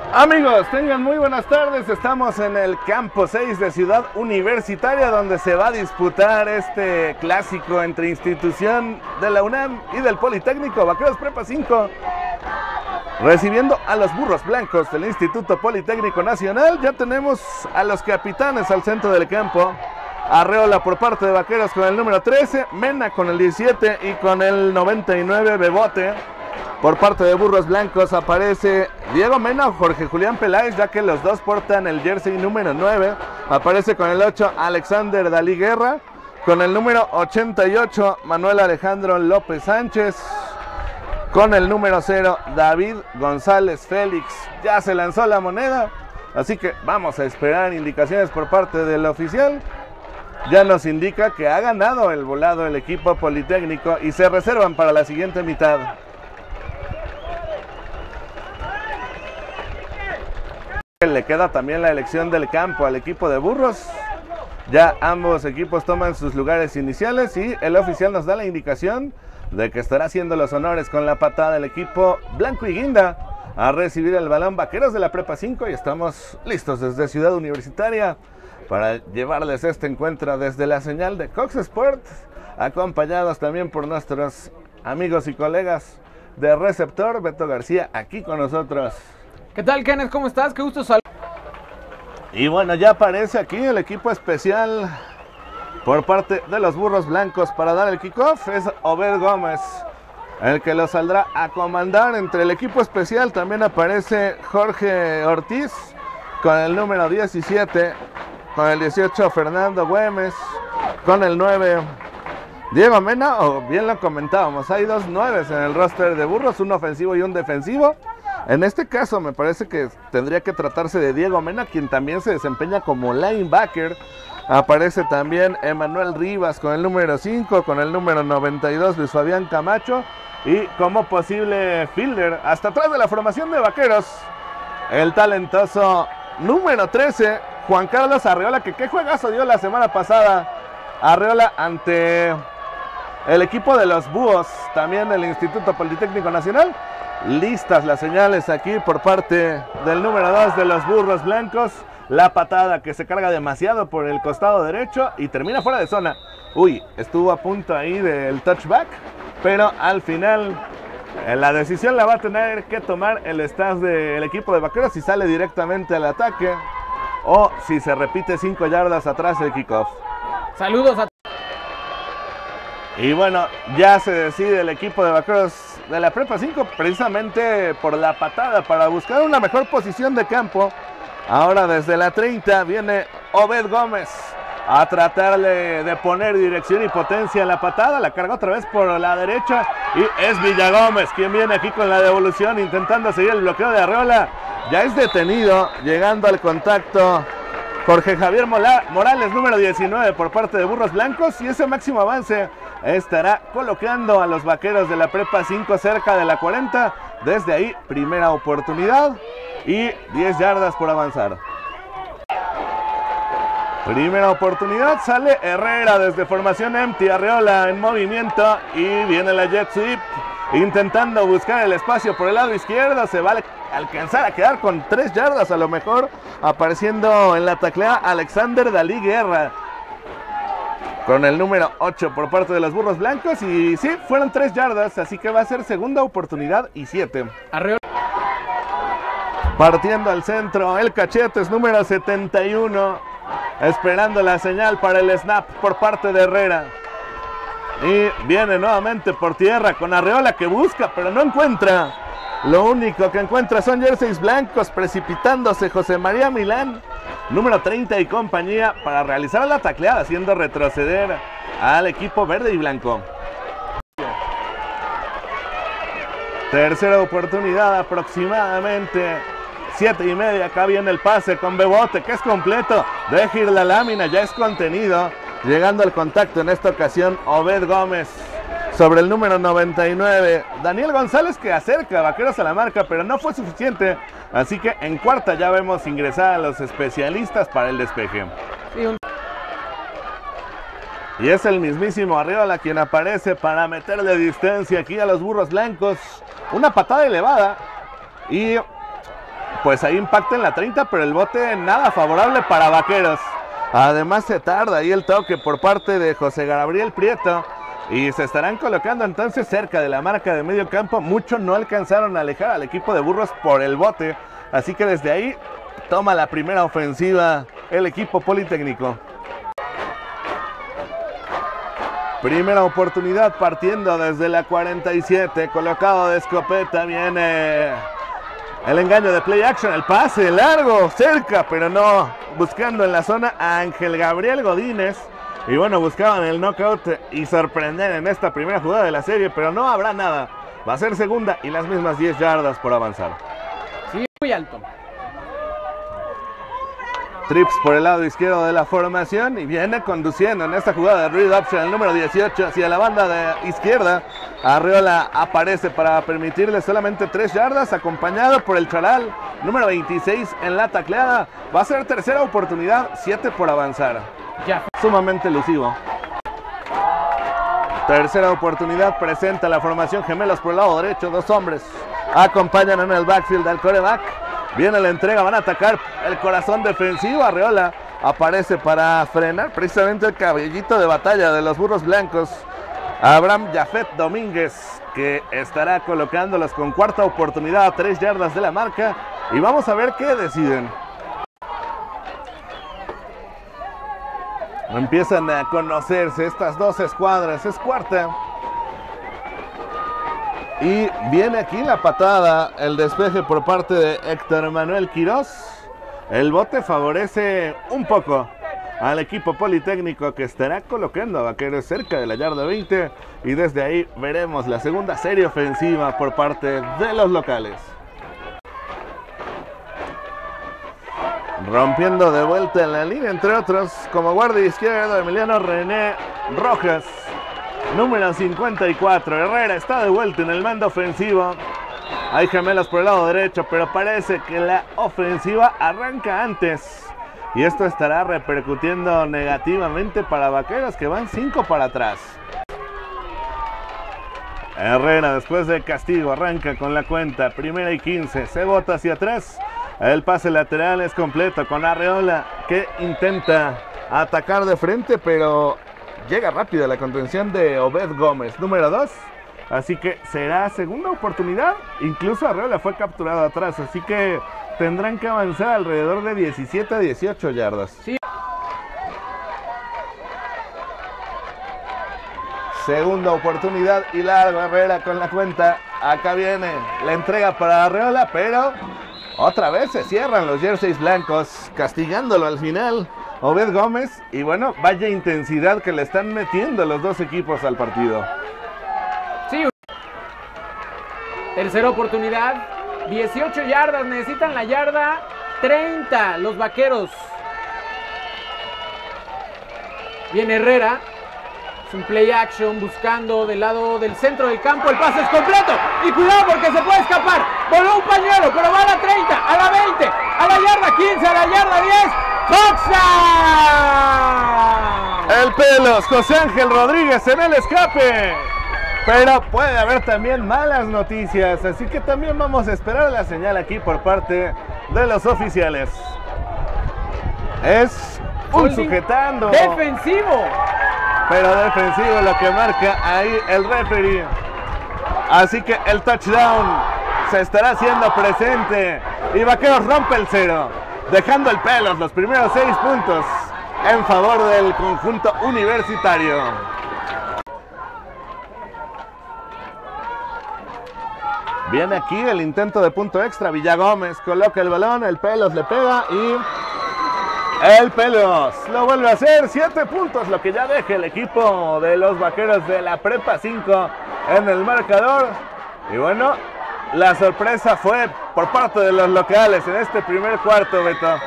Amigos, tengan muy buenas tardes. Estamos en el campo 6 de Ciudad Universitaria, donde se va a disputar este clásico entre institución de la UNAM y del Politécnico. Vaqueros Prepa 5 recibiendo a los burros blancos del Instituto Politécnico Nacional. Ya tenemos a los capitanes al centro del campo. Arreola por parte de Vaqueros con el número 13, Mena con el 17 y con el 99 Bebote. Por parte de burros blancos aparece Diego Mena o Jorge Julián Peláez, ya que los dos portan el jersey número 9. Aparece con el 8 Alexander Dalí Guerra, con el número 88 Manuel Alejandro López Sánchez, con el número 0 David González Félix. Ya se lanzó la moneda, así que vamos a esperar indicaciones por parte del oficial. Ya nos indica que ha ganado el volado el equipo Politécnico y se reservan para la siguiente mitad. Le queda también la elección del campo al equipo de burros. Ya ambos equipos toman sus lugares iniciales y el oficial nos da la indicación de que estará haciendo los honores con la patada del equipo blanco y guinda a recibir el balón. Vaqueros de la Prepa 5 y estamos listos desde Ciudad Universitaria para llevarles este encuentro desde la señal de Cox Sports, acompañados también por nuestros amigos y colegas de Receptor. Beto García aquí con nosotros. ¿Qué tal, Kenneth? ¿Cómo estás? Qué gusto saludar. Y bueno, ya aparece aquí el equipo especial por parte de los burros blancos para dar el kickoff. Es Obed Gómez el que lo saldrá a comandar. Entre el equipo especial también aparece Jorge Ortiz con el número 17, con el 18 Fernando Güemes, con el 9 Diego Mena, o bien lo comentábamos, hay dos 9 en el roster de burros, un ofensivo y un defensivo. En este caso me parece que tendría que tratarse de Diego Mena, quien también se desempeña como linebacker. Aparece también Emanuel Rivas con el número 5, con el número 92 Luis Fabián Camacho y como posible fielder hasta atrás de la formación de Vaqueros, el talentoso número 13 Juan Carlos Arreola, que qué juegazo dio la semana pasada Arreola ante el equipo de los Búhos, también del Instituto Politécnico Nacional. Listas las señales aquí por parte del número 2 de los burros blancos. La patada que se carga demasiado por el costado derecho y termina fuera de zona. Uy, estuvo a punto ahí del touchback, pero al final la decisión la va a tener que tomar el staff del equipo de Vaqueros, si sale directamente al ataque o si se repite 5 yardas atrás el kickoff. Saludos a... Y bueno, ya se decide el equipo de Vaqueros de la Prepa 5 precisamente por la patada para buscar una mejor posición de campo. Ahora desde la 30 viene Obed Gómez a tratar de poner dirección y potencia en la patada. La carga otra vez por la derecha y es Villagómez quien viene aquí con la devolución intentando seguir el bloqueo de Arreola. Ya es detenido, llegando al contacto Jorge Javier Morales, número 19 por parte de burros blancos, y ese máximo avance estará colocando a los Vaqueros de la Prepa 5 cerca de la 40. Desde ahí, primera oportunidad y 10 yardas por avanzar. Primera oportunidad, sale Herrera desde formación empty, Arreola en movimiento y viene la jet sweep intentando buscar el espacio por el lado izquierdo. Se va a alcanzar a quedar con 3 yardas a lo mejor, apareciendo en la taclea Alexander Dalí Guerra con el número 8 por parte de los burros blancos. Y sí, fueron 3 yardas, así que va a ser segunda oportunidad y 7. Arreola. Partiendo al centro, el Cachetes, número 71, esperando la señal para el snap por parte de Herrera. Y viene nuevamente por tierra con Arreola, que busca pero no encuentra. Lo único que encuentra son jerseys blancos, precipitándose José María Milán, número 30 y compañía, para realizar la tacleada, haciendo retroceder al equipo verde y blanco. Tercera oportunidad aproximadamente, 7:30, acá viene el pase con Bebote, que es completo, deja ir la lámina, ya es contenido, llegando al contacto en esta ocasión Obed Gómez sobre el número 99, Daniel González, que acerca a Vaqueros a la marca, pero no fue suficiente, así que en cuarta ya vemos ingresar a los especialistas para el despeje. Y es el mismísimo Arreola quien aparece para meterle distancia aquí a los burros blancos. Una patada elevada y pues ahí impacta en la 30, pero el bote nada favorable para Vaqueros. Además se tarda ahí el toque por parte de José Gabriel Prieto y se estarán colocando entonces cerca de la marca de medio campo. Mucho no alcanzaron a alejar al equipo de Burros por el bote, así que desde ahí toma la primera ofensiva el equipo Politécnico. Primera oportunidad partiendo desde la 47, colocado de escopeta, viene el engaño de play action, el pase largo, cerca, pero no, buscando en la zona a Ángel Gabriel Godínez. Y bueno, buscaban el knockout y sorprender en esta primera jugada de la serie, pero no habrá nada. Va a ser segunda y las mismas 10 yardas por avanzar. Sí, muy alto. Trips por el lado izquierdo de la formación y viene conduciendo en esta jugada de read option el número 18 hacia la banda de izquierda. Arriola aparece para permitirle solamente 3 yardas, acompañado por el charal número 26 en la tacleada. Va a ser tercera oportunidad, 7 por avanzar. Ya. Sumamente elusivo. Tercera oportunidad, presenta la formación gemelos por el lado derecho, 2 hombres acompañan en el backfield al quarterback. Viene la entrega, van a atacar el corazón defensivo. Arriola aparece para frenar precisamente el cabellito de batalla de los Burros Blancos. Abraham Jafet Domínguez, que estará colocándolos con cuarta oportunidad a 3 yardas de la marca. Y vamos a ver qué deciden. Empiezan a conocerse estas dos escuadras, es cuarta. Y viene aquí la patada, el despeje por parte de Héctor Manuel Quirós. El bote favorece un poco al equipo Politécnico, que estará colocando a Vaqueros cerca de la yarda 20. Y desde ahí veremos la segunda serie ofensiva por parte de los locales. Rompiendo de vuelta en la línea, entre otros, como guardia izquierdo, Emiliano René Rojas. Número 54, Herrera está de vuelta en el mando ofensivo. Hay gemelos por el lado derecho, pero parece que la ofensiva arranca antes. Y esto estará repercutiendo negativamente para Vaqueros, que van 5 para atrás. Herrera, después de castigo, arranca con la cuenta. Primera y 15, se bota hacia atrás. El pase lateral es completo con Arriola, que intenta atacar de frente, pero llega rápida la contención de Obed Gómez, número 2. Así que será segunda oportunidad. Incluso Arriola fue capturado atrás, así que tendrán que avanzar alrededor de 17 a 18 yardas. Sí. Segunda oportunidad y largo. Herrera con la cuenta. Acá viene la entrega para Arriola, pero otra vez se cierran los jerseys blancos, castigándolo al final Obed Gómez. Y bueno, vaya intensidad que le están metiendo los dos equipos al partido. Sí. Tercera oportunidad, 18 yardas, necesitan la yarda 30 los Vaqueros. Viene Herrera, es un play action buscando del lado del centro del campo, el pase es completo y cuidado porque se puede escapar. Voló un pañuelo, pero va a la 30, a la 20, a la yarda 15, a la yarda 10. ¡Touchdown! El Pelos, José Ángel Rodríguez en el escape. Pero puede haber también malas noticias, así que también vamos a esperar la señal aquí por parte de los oficiales. Es un sujetando defensivo, pero defensivo lo que marca ahí el referee. Así que el touchdown se estará haciendo presente y Vaqueros rompe el 0, dejando el Pelos los primeros 6 puntos en favor del conjunto universitario. Viene aquí el intento de punto extra. Villagómez coloca el balón, el Pelos le pega y el Pelos lo vuelve a hacer. 7 puntos, lo que ya deja el equipo de los Vaqueros de la Prepa 5 en el marcador. Y bueno, la sorpresa fue por parte de los locales en este primer cuarto, Beto.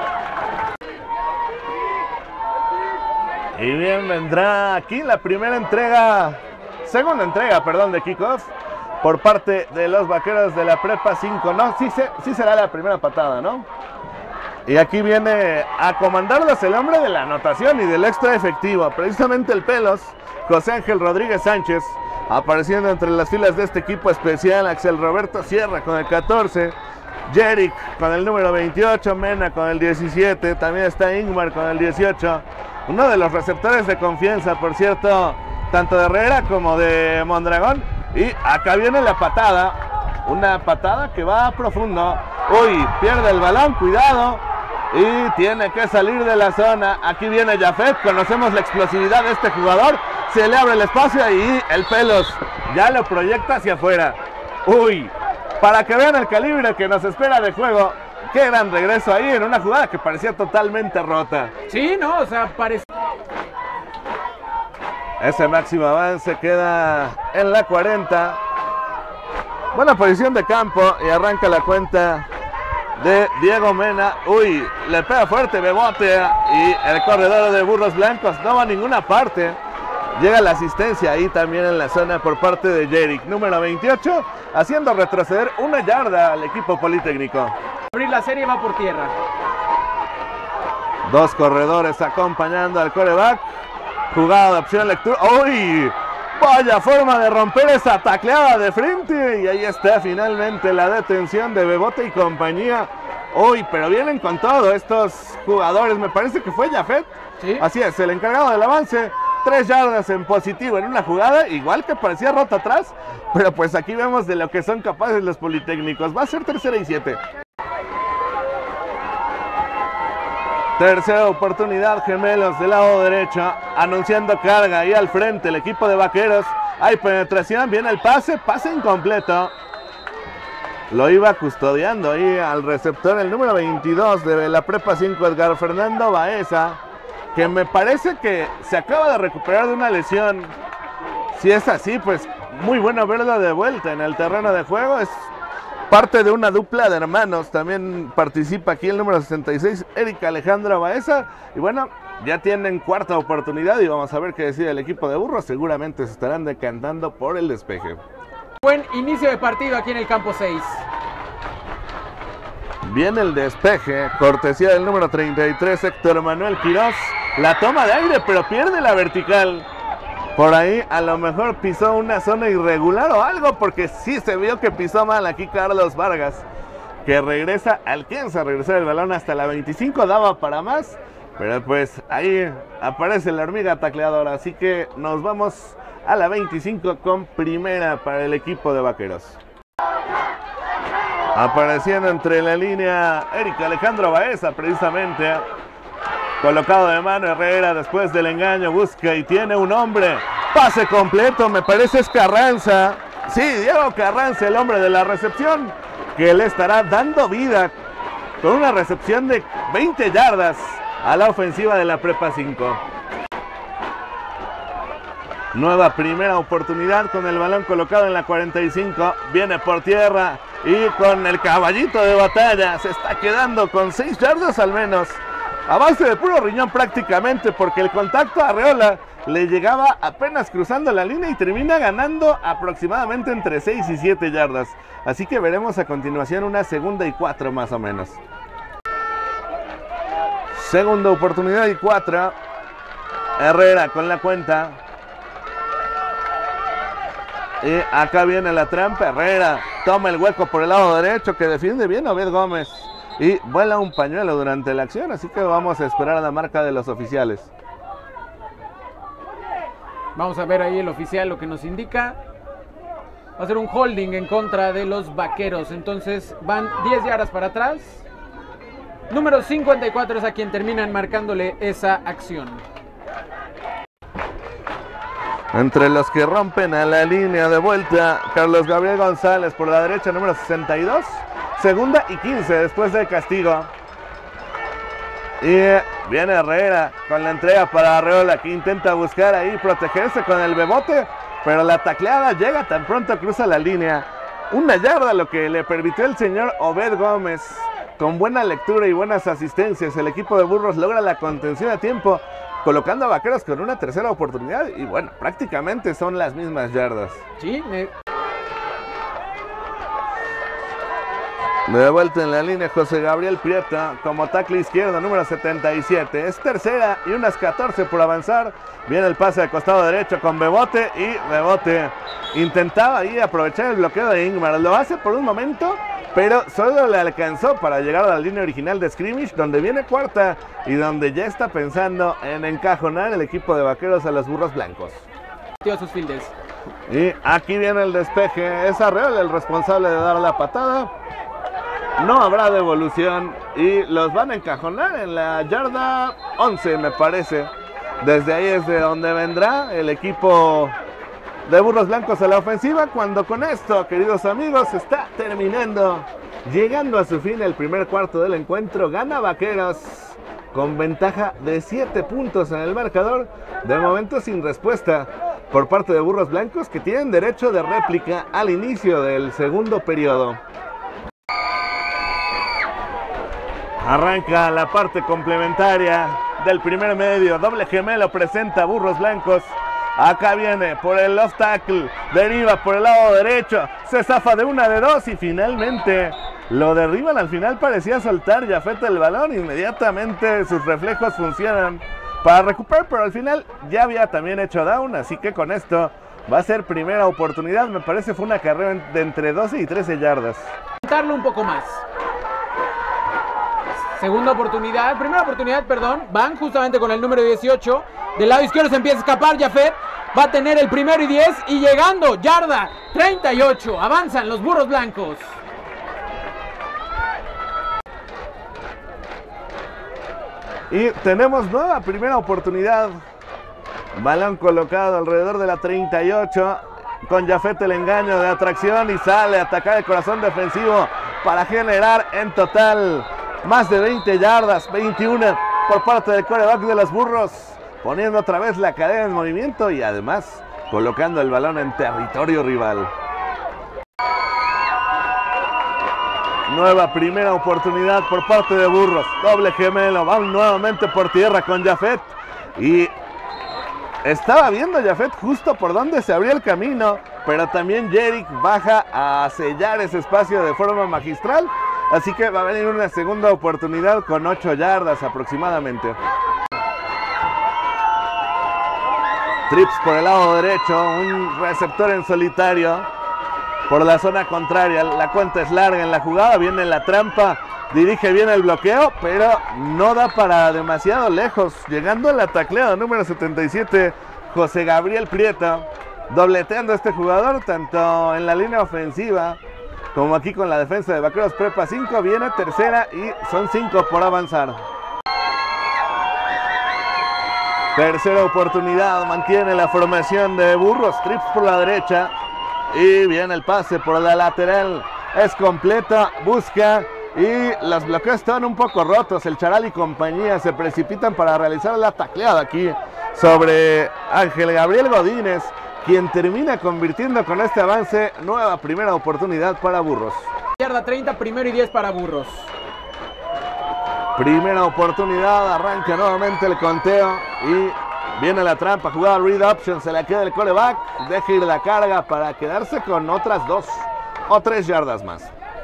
Y bien, vendrá aquí la segunda entrega, de kickoff por parte de los Vaqueros de la Prepa 5. No, sí será la primera patada, ¿no? Y aquí viene a comandarlos el hombre de la anotación y del extra efectivo, precisamente el Pelos, José Ángel Rodríguez Sánchez, apareciendo entre las filas de este equipo especial. Axel Roberto Sierra con el 14. Jerick con el número 28, Mena con el 17, también está Ingmar con el 18. Uno de los receptores de confianza, por cierto, tanto de Herrera como de Mondragón. Y acá viene la patada, una patada que va a profundo. Uy, pierde el balón, cuidado. Y tiene que salir de la zona. Aquí viene Jafet, conocemos la explosividad de este jugador. Se le abre el espacio y el Pelos ya lo proyecta hacia afuera. Uy, para que vean el calibre que nos espera de juego. Qué gran regreso ahí en una jugada que parecía totalmente rota. Sí, no, o sea, parece... Ese máximo avance queda en la 40. Buena posición de campo y arranca la cuenta de Diego Mena. Uy, le pega fuerte Bebote y el corredor de Burros Blancos no va a ninguna parte. Llega la asistencia ahí también en la zona por parte de Jerick, número 28, haciendo retroceder 1 yarda al equipo Politécnico. Abrir la serie, va por tierra. 2 corredores acompañando al quarterback. Jugada de opción lectura. ¡Uy! Vaya forma de romper esa tacleada de frente. Y ahí está finalmente la detención de Bebote y compañía. Uy, pero vienen con todo estos jugadores. Me parece que fue Jafet. ¿Sí? Así es, el encargado del avance. 3 yardas en positivo en una jugada, igual que parecía rota atrás. Pero pues aquí vemos de lo que son capaces los Politécnicos. Va a ser 3ª y 7. Tercera oportunidad, Gemelos del lado derecho, anunciando carga ahí al frente el equipo de Vaqueros. Hay penetración, viene el pase incompleto. Lo iba custodiando ahí al receptor, el número 22 de la Prepa 5, Edgar Fernando Baeza, que me parece que se acaba de recuperar de una lesión. Si es así, pues muy bueno verlo de vuelta en el terreno de juego. Es parte de una dupla de hermanos. También participa aquí el número 66, Erika Alejandra Baeza. Y bueno, ya tienen 4ª oportunidad y vamos a ver qué decide el equipo de Burros. Seguramente se estarán decantando por el despeje. Buen inicio de partido aquí en el campo 6. Viene el despeje, cortesía del número 33, Héctor Manuel Quirós. La toma de aire, pero pierde la vertical. Por ahí a lo mejor pisó una zona irregular o algo, porque sí se vio que pisó mal aquí Carlos Vargas, que alcanza a regresar el balón hasta la 25, daba para más, pero pues ahí aparece la hormiga tacleadora, así que nos vamos a la 25 con primera para el equipo de Vaqueros. Apareciendo entre la línea Erika Alejandro Baeza, precisamente. Colocado de mano Herrera después del engaño, busca y tiene un hombre. Pase completo, me parece es Carranza. Sí, Diego Carranza, el hombre de la recepción, que le estará dando vida con una recepción de 20 yardas a la ofensiva de la Prepa 5. Nueva primera oportunidad con el balón colocado en la 45. Viene por tierra y con el caballito de batalla se está quedando con 6 yardas al menos. A base de puro riñón prácticamente, porque el contacto a Arreola le llegaba apenas cruzando la línea y termina ganando aproximadamente entre 6 y 7 yardas. Así que veremos a continuación una 2ª y 4 más o menos. Segunda oportunidad y 4. Herrera con la cuenta. Y acá viene la trampa. Herrera toma el hueco por el lado derecho que defiende bien Obed Gómez. Y vuela un pañuelo durante la acción, así que vamos a esperar a la marca de los oficiales. Vamos a ver ahí el oficial lo que nos indica. Va a ser un holding en contra de los Vaqueros. Entonces van 10 yardas para atrás. Número 54 es a quien terminan marcándole esa acción. Entre los que rompen a la línea de vuelta, Carlos Gabriel González por la derecha, número 62. 2ª y 15 después del castigo. Y viene Herrera con la entrega para Arreola, que intenta buscar ahí protegerse con el Bebote, pero la tacleada llega tan pronto cruza la línea. 1 yarda lo que le permitió el señor Obed Gómez. Con buena lectura y buenas asistencias, el equipo de Burros logra la contención a tiempo, colocando a Vaqueros con una 3ª oportunidad. Y bueno, prácticamente son las mismas yardas. Sí, De vuelta en la línea José Gabriel Prieto como tackle izquierdo, número 77. Es 3ª y unas 14 por avanzar. Viene el pase de costado derecho con Bebote y Bebote intentaba ahí aprovechar el bloqueo de Ingmar. Lo hace por un momento, pero solo le alcanzó para llegar a la línea original de scrimmage, donde viene cuarta y donde ya está pensando en encajonar el equipo de Vaqueros a los Burros Blancos. Sus fieldes. Y aquí viene el despeje, es Arreola el responsable de dar la patada. No habrá devolución y los van a encajonar en la yarda 11, me parece. Desde ahí es de donde vendrá el equipo de Burros Blancos a la ofensiva, cuando con esto, queridos amigos, está terminando, llegando a su fin el primer cuarto del encuentro. Gana Vaqueros con ventaja de 7 puntos en el marcador, de momento sin respuesta por parte de Burros Blancos, que tienen derecho de réplica al inicio del segundo periodo. Arranca la parte complementaria del primer medio, doble gemelo presenta Burros Blancos. Acá viene por el off tackle, deriva por el lado derecho, se zafa de una, de dos y finalmente lo derriban. Al final parecía soltar Jafet el balón, inmediatamente sus reflejos funcionan para recuperar, pero al final ya había también hecho down, así que con esto va a ser primera oportunidad. Me parece fue una carrera de entre 12 y 13 yardas. Darlo un poco más. Segunda oportunidad, primera oportunidad, perdón. Van justamente con el número 18. Del lado izquierdo se empieza a escapar Jafet. Va a tener el primero y 10 y llegando, yarda 38. Avanzan los Burros Blancos. Y tenemos nueva primera oportunidad. Balón colocado alrededor de la 38. Con Jafet el engaño de atracción y sale a atacar el corazón defensivo para generar en total más de 20 yardas, 21 por parte del quarterback de los Burros, poniendo otra vez la cadena en movimiento y además colocando el balón en territorio rival. Nueva primera oportunidad por parte de Burros, doble gemelo, van nuevamente por tierra con Jafet y estaba viendo Jafet justo por donde se abría el camino, pero también Jerick baja a sellar ese espacio de forma magistral. Así que va a venir una segunda oportunidad con 8 yardas aproximadamente. Trips por el lado derecho, un receptor en solitario por la zona contraria. La cuenta es larga en la jugada, viene la trampa, dirige bien el bloqueo, pero no da para demasiado lejos. Llegando a la tacleada número 77, José Gabriel Prieto, dobleteando a este jugador tanto en la línea ofensiva como aquí con la defensa de Vaqueros Prepa 5. Viene tercera y son 5 por avanzar. Tercera oportunidad, mantiene la formación de Burros, trips por la derecha y viene el pase por la lateral, es completa, busca y los bloqueos están un poco rotos. El Charal y compañía se precipitan para realizar la tacleada aquí sobre Ángel Gabriel Godínez, quien termina convirtiendo con este avance nueva primera oportunidad para Burros. Yarda 30, primero y 10 para Burros. Primera oportunidad, arranca nuevamente el conteo y viene la trampa, jugada read option, se la queda el quarterback, deja ir la carga para quedarse con otras 2 o 3 yardas más.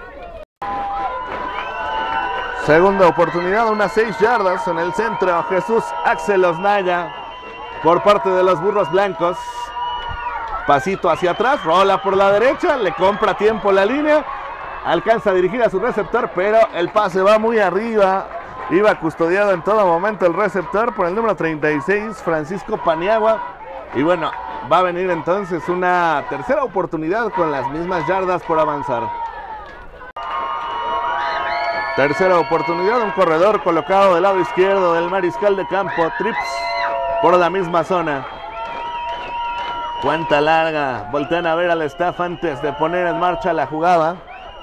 Segunda oportunidad, unas 6 yardas en el centro, Jesús Axel Osnaya por parte de los Burros Blancos. Pasito hacia atrás, rola por la derecha, le compra tiempo la línea, alcanza a dirigir a su receptor, pero el pase va muy arriba. Iba custodiado en todo momento el receptor por el número 36, Francisco Paniagua. Y bueno, va a venir entonces una tercera oportunidad con las mismas yardas por avanzar. Tercera oportunidad, un corredor colocado del lado izquierdo del mariscal de campo, trips por la misma zona. Cuenta larga, voltean a ver al staff antes de poner en marcha la jugada.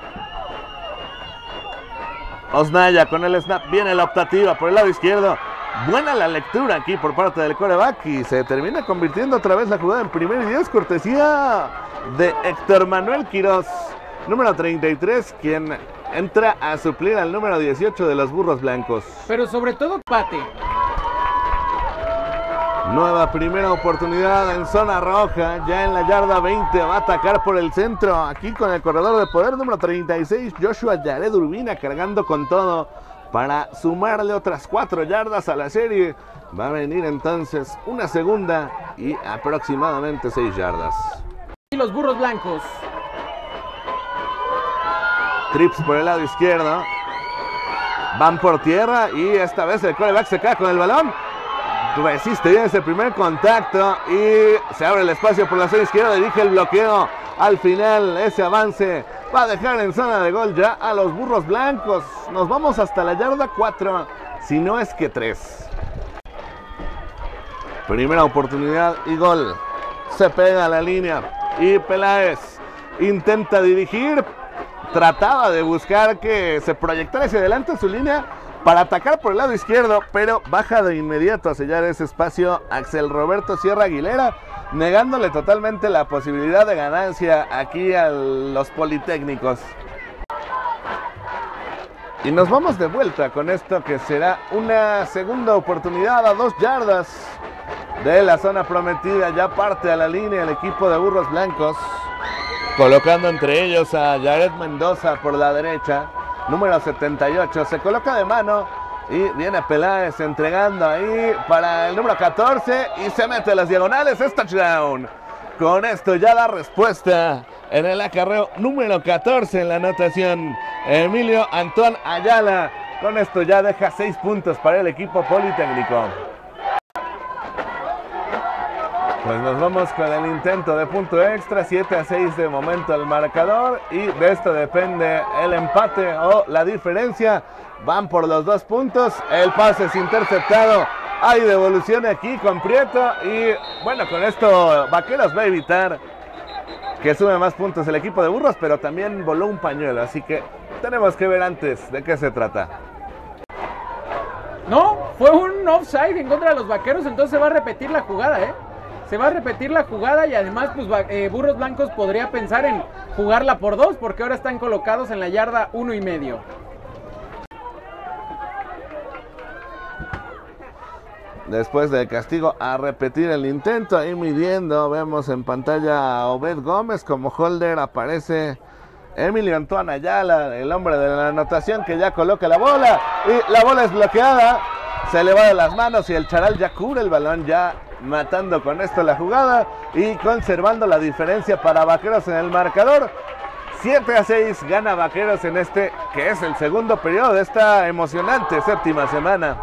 Osnaya con el snap, viene la optativa por el lado izquierdo. Buena la lectura aquí por parte del quarterback y se termina convirtiendo otra vez la jugada en primero y 10, cortesía de Héctor Manuel Quirós, número 33, quien entra a suplir al número 18 de los Burros Blancos. Pero sobre todo empate. Nueva primera oportunidad en zona roja, ya en la yarda 20, va a atacar por el centro, aquí con el corredor de poder número 36, Joshua Yared Urbina, cargando con todo para sumarle otras 4 yardas a la serie. Va a venir entonces una segunda y aproximadamente 6 yardas. Y los Burros Blancos. Trips por el lado izquierdo. Van por tierra y esta vez el quarterback se queda con el balón. Resiste bien ese primer contacto y se abre el espacio por la zona izquierda. Dirige el bloqueo. Al final ese avance va a dejar en zona de gol ya a los burros blancos. Nos vamos hasta la yarda 4, si no es que 3. Primera oportunidad y gol. Se pega a la línea y Peláez intenta dirigir. Trataba de buscar que se proyectara hacia adelante su línea para atacar por el lado izquierdo, pero baja de inmediato a sellar ese espacio Axel Roberto Sierra Aguilera, negándole totalmente la posibilidad de ganancia aquí a los politécnicos. Y nos vamos de vuelta con esto que será una segunda oportunidad a 2 yardas de la zona prometida. Ya parte a la línea el equipo de burros blancos, colocando entre ellos a Jared Mendoza por la derecha, número 78, se coloca de mano y viene Peláez entregando ahí para el número 14 y se mete a las diagonales, es touchdown. Con esto ya da respuesta en el acarreo número 14 en la anotación Emilio Antón Ayala. Con esto ya deja 6 puntos para el equipo politécnico. Pues nos vamos con el intento de punto extra, 7-6 de momento el marcador y de esto depende el empate o la diferencia. Van por los 2 puntos, el pase es interceptado, hay devolución aquí con Prieto y bueno, con esto Vaqueros va a evitar que sume más puntos el equipo de burros, pero también voló un pañuelo, así que tenemos que ver antes de qué se trata. No, fue un offside en contra de los Vaqueros, entonces se va a repetir la jugada, Se va a repetir la jugada y además pues Burros Blancos podría pensar en jugarla por 2 porque ahora están colocados en la yarda 1.5. Después del castigo a repetir el intento, ahí midiendo, vemos en pantalla a Obed Gómez como holder, aparece Emilio Antón Ayala, el hombre de la anotación que ya coloca la bola y la bola es bloqueada, se le va de las manos y el charal ya cubre el balón, ya matando con esto la jugada y conservando la diferencia para Vaqueros en el marcador. 7-6 gana Vaqueros en este que es el segundo periodo de esta emocionante séptima semana.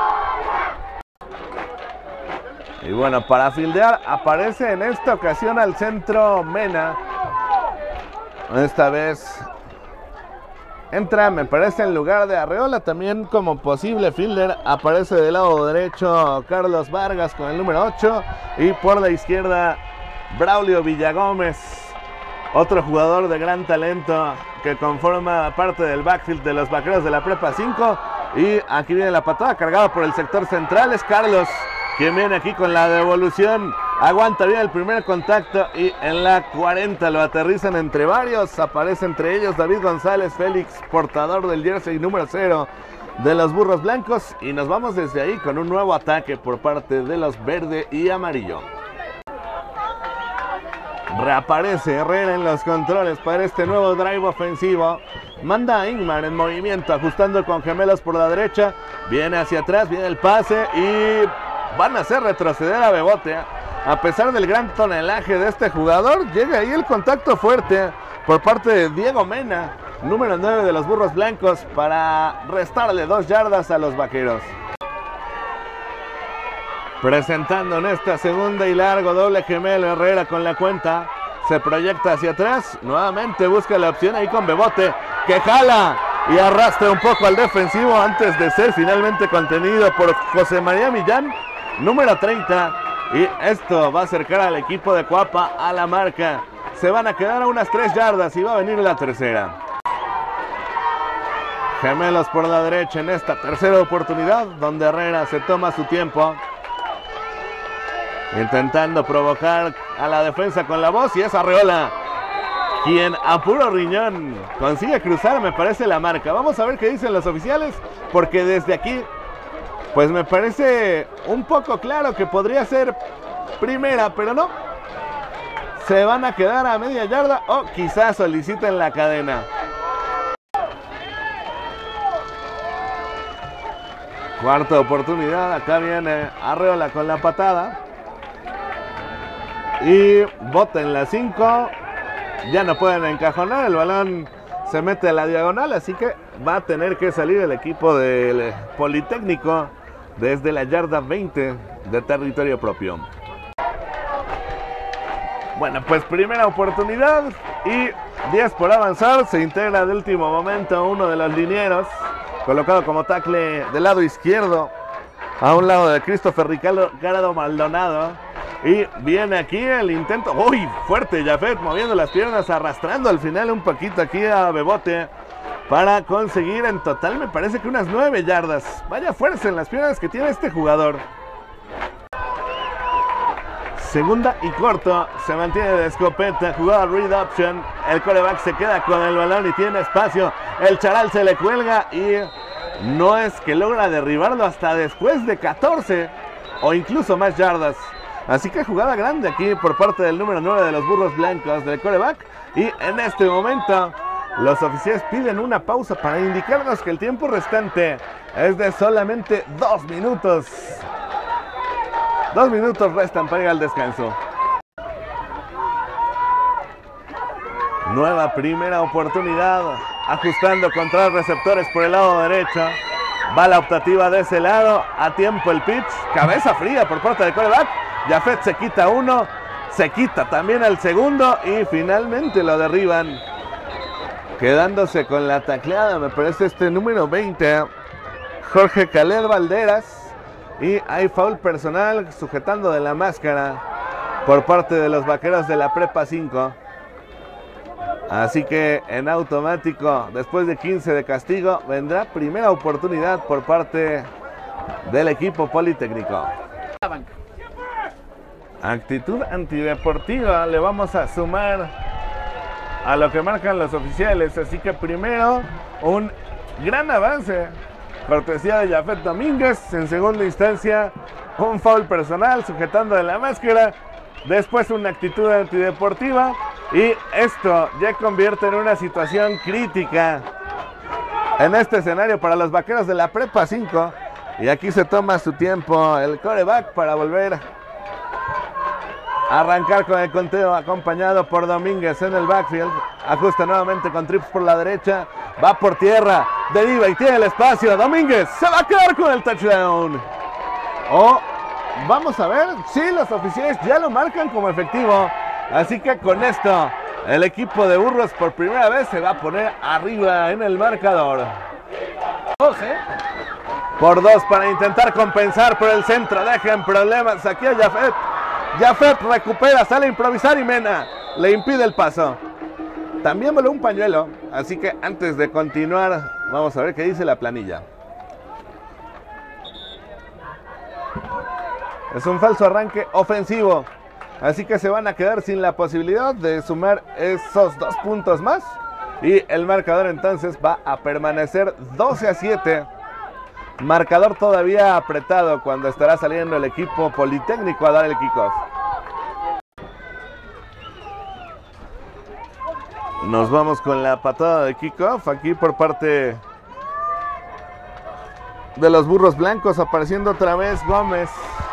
Y bueno, para fildear aparece en esta ocasión al centro Mena. Esta vez entra, me parece, en lugar de Arreola. También como posible fielder aparece del lado derecho Carlos Vargas con el número 8. Y por la izquierda Braulio Villagómez, otro jugador de gran talento que conforma parte del backfield de los Vaqueros de la Prepa 5. Y aquí viene la patada cargada por el sector central. Es Carlos quien viene aquí con la devolución. Aguanta bien el primer contacto y en la 40 lo aterrizan entre varios. Aparece entre ellos David González Félix, portador del jersey número 0 de los Burros Blancos. Y nos vamos desde ahí con un nuevo ataque por parte de los verde y amarillo. Reaparece Herrera en los controles para este nuevo drive ofensivo. Manda a Ingmar en movimiento, ajustando con gemelos por la derecha. Viene hacia atrás, viene el pase y van a hacer retroceder a Bebote. A pesar del gran tonelaje de este jugador, llega ahí el contacto fuerte por parte de Diego Mena, número 9 de los Burros Blancos, para restarle 2 yardas a los Vaqueros. Presentando en esta segunda y largo doble gemelo, Herrera con la cuenta, se proyecta hacia atrás, nuevamente busca la opción ahí con Bebote, que jala y arrastra un poco al defensivo antes de ser finalmente contenido por José María Millán, número 30, y esto va a acercar al equipo de Coapa a la marca. Se van a quedar a unas 3 yardas y va a venir la tercera. Gemelos por la derecha en esta tercera oportunidad, donde Herrera se toma su tiempo, intentando provocar a la defensa con la voz, y es Arreola quien a puro riñón consigue cruzar, me parece, la marca. Vamos a ver qué dicen los oficiales, porque desde aquí pues me parece un poco claro que podría ser primera, pero no. Se van a quedar a media yarda o quizás soliciten la cadena. Cuarta oportunidad, acá viene Arreola con la patada. Y bota en la 5. Ya no pueden encajonar, el balón se mete a la diagonal, así que va a tener que salir el equipo del Politécnico desde la yarda 20 de territorio propio. Bueno, pues primera oportunidad y 10 por avanzar. Se integra de último momento uno de los linieros, colocado como tackle del lado izquierdo, a un lado de Christopher Ricardo Maldonado. Y viene aquí el intento. ¡Uy! Fuerte Jafet, moviendo las piernas, arrastrando al final un poquito aquí a Bebote, para conseguir en total, me parece que unas 9 yardas. Vaya fuerza en las piernas que tiene este jugador. Segunda y corto, se mantiene de escopeta, jugada read option, el quarterback se queda con el balón y tiene espacio, el charal se le cuelga y no es que logra derribarlo hasta después de 14 o incluso más yardas. Así que jugada grande aquí por parte del número 9 de los Burros Blancos del quarterback, y en este momento los oficiales piden una pausa para indicarnos que el tiempo restante es de solamente 2 minutos. 2 minutos restan para ir al descanso. Nueva primera oportunidad. Ajustando contra los receptores por el lado derecho. Va la optativa de ese lado. A tiempo el pitch. Cabeza fría por parte del quarterback. Jafet se quita uno. Se quita también al segundo. Y finalmente lo derriban. Quedándose con la tacleada, me parece este número 20. Jorge Khaled Valderas. Y hay foul personal sujetando de la máscara por parte de los vaqueros de la Prepa 5. Así que en automático, después de 15 de castigo, vendrá primera oportunidad por parte del equipo Politécnico. Actitud antideportiva le vamos a sumar a lo que marcan los oficiales. Así que primero un gran avance, cortesía de Jafet Domínguez. En segunda instancia, un foul personal sujetando de la máscara. Después una actitud antideportiva. Y esto ya convierte en una situación crítica en este escenario para los vaqueros de la Prepa 5. Y aquí se toma su tiempo el quarterback para volver a arrancar con el conteo, acompañado por Domínguez en el backfield. Ajusta nuevamente con trips por la derecha. Va por tierra, deriva y tiene el espacio. Domínguez se va a quedar con el touchdown. Vamos a ver si los oficiales ya lo marcan como efectivo. Así que con esto, el equipo de Burros por primera vez se va a poner arriba en el marcador. Por 2 para intentar compensar por el centro. Dejan problemas aquí a Jafet. Jafet recupera, sale a improvisar y Mena le impide el paso. También voló un pañuelo, así que antes de continuar, vamos a ver qué dice la planilla. Es un falso arranque ofensivo, así que se van a quedar sin la posibilidad de sumar esos 2 puntos más. Y el marcador entonces va a permanecer 12-7. Marcador todavía apretado cuando estará saliendo el equipo Politécnico a dar el kickoff. Nos vamos con la patada de kickoff aquí por parte de los Burros Blancos, apareciendo otra vez Gómez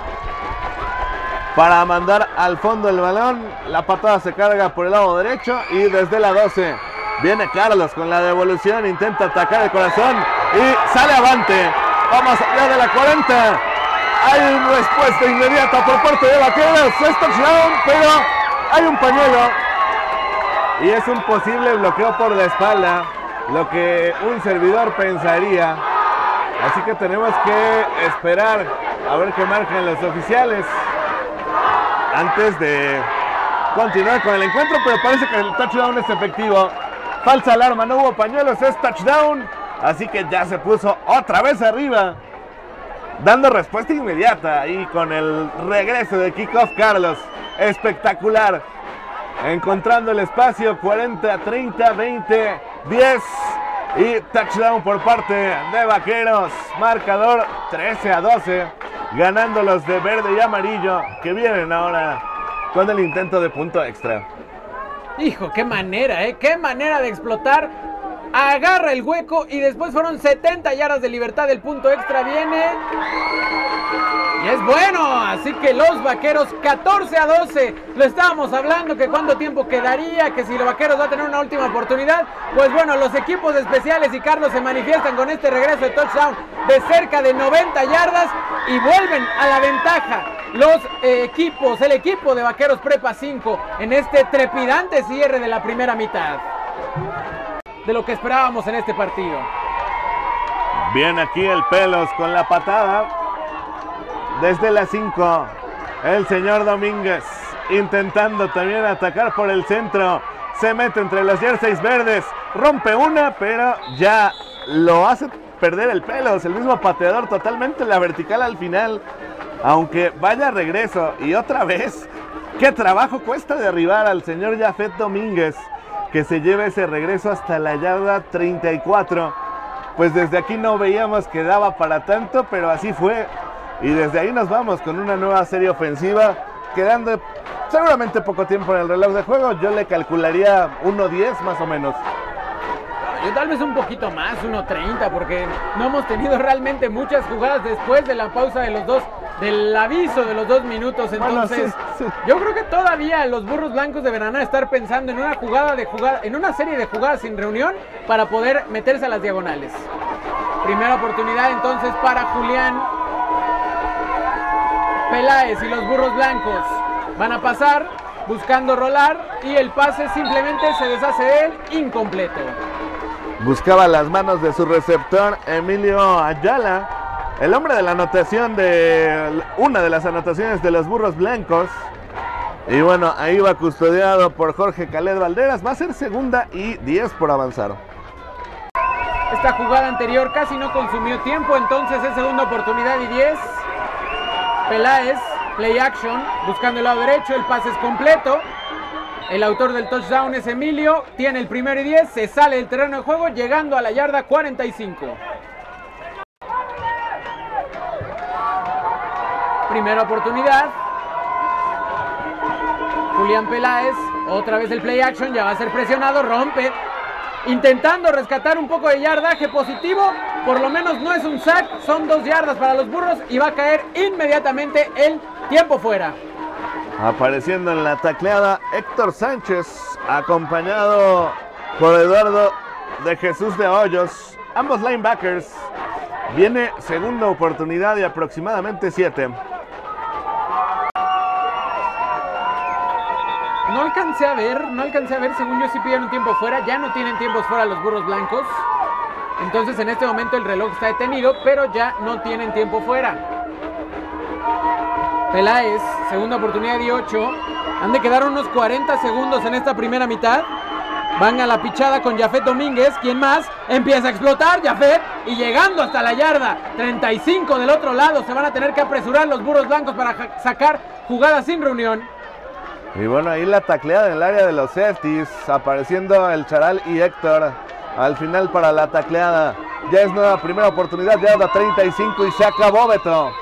para mandar al fondo el balón. La patada se carga por el lado derecho y desde la 12 viene Carlos con la devolución, intenta atacar el corazón y sale avante. Vamos allá de la 40. Hay una respuesta inmediata por parte de Vaqueros. Es touchdown, pero hay un pañuelo. Y es un posible bloqueo por la espalda, lo que un servidor pensaría. Así que tenemos que esperar a ver qué marcan los oficiales antes de continuar con el encuentro. Pero parece que el touchdown es efectivo. Falsa alarma, no hubo pañuelos, es touchdown. Así que ya se puso otra vez arriba, dando respuesta inmediata. Y con el regreso de kickoff Carlos, espectacular, encontrando el espacio. 40, 30, 20, 10 y touchdown por parte de Vaqueros. Marcador 13-12, ganando los de verde y amarillo, que vienen ahora con el intento de punto extra. Hijo, qué manera, qué manera de explotar agarra el hueco y después fueron 70 yardas de libertad. El punto extra viene y es bueno, así que los Vaqueros 14-12. Lo estábamos hablando, que cuánto tiempo quedaría, que si los Vaqueros va a tener una última oportunidad. Pues bueno, los equipos especiales y Carlos se manifiestan con este regreso de touchdown de cerca de 90 yardas y vuelven a la ventaja los equipos, el equipo de Vaqueros Prepa 5 en este trepidante cierre de la primera mitad de lo que esperábamos en este partido. Bien aquí el Pelos con la patada desde las 5. El señor Domínguez intentando también atacar por el centro. Se mete entre los jerseys verdes. Rompe una, pero ya lo hace perder el Pelos. El mismo pateador totalmente en la vertical al final. Aunque vaya regreso. Y otra vez, qué trabajo cuesta derribar al señor Jafet Domínguez, que se lleva ese regreso hasta la yarda 34. Pues desde aquí no veíamos que daba para tanto, pero así fue. Y desde ahí nos vamos con una nueva serie ofensiva, quedando seguramente poco tiempo en el reloj de juego. Yo le calcularía 1:10 más o menos. Yo tal vez un poquito más, 1:30, porque no hemos tenido realmente muchas jugadas después de la pausa de los dos, del aviso de los 2 minutos. Entonces, bueno, sí. Yo creo que todavía los Burros Blancos deberán estar pensando en en una serie de jugadas sin reunión para poder meterse a las diagonales. Primera oportunidad entonces para Julián Peláez y los Burros Blancos. Van a pasar buscando rolar y el pase simplemente se deshace de él, incompleto. Buscaba las manos de su receptor Emilio Ayala, el hombre de la anotación de una de las anotaciones de los Burros Blancos. Y bueno, ahí va custodiado por Jorge Caled Valderas. Va a ser 2ª y 10 por avanzar. Esta jugada anterior casi no consumió tiempo, entonces es 2ª oportunidad y 10. Peláez, play action, buscando el lado derecho, el pase es completo. El autor del touchdown es Emilio, tiene el 1º y 10, se sale del terreno de juego llegando a la yarda 45. Primera oportunidad. Julián Peláez, otra vez el play action, ya va a ser presionado, rompe. Intentando rescatar un poco de yardaje positivo, por lo menos no es un sack, son 2 yardas para los Burros y va a caer inmediatamente el tiempo fuera. Apareciendo en la tacleada Héctor Sánchez, acompañado por Eduardo de Jesús de Hoyos, ambos linebackers. Viene 2ª oportunidad y aproximadamente 7. No alcancé a ver, según yo sí pidieron tiempo fuera, ya no tienen tiempos fuera los Burros Blancos. Entonces en este momento el reloj está detenido, pero ya no tienen tiempo fuera. Peláez, 2ª oportunidad y 8. Han de quedar unos 40 segundos en esta primera mitad. Van a la pichada con Jafet Domínguez. ¿Quién más? Empieza a explotar Jafet y llegando hasta la yarda 35 del otro lado. Se van a tener que apresurar los Burros Blancos para sacar jugadas sin reunión. Y bueno, ahí la tacleada en el área de los safeties, apareciendo el Charal y Héctor al final para la tacleada. Ya es nueva primera oportunidad, yarda 35 y se acabó, Beto.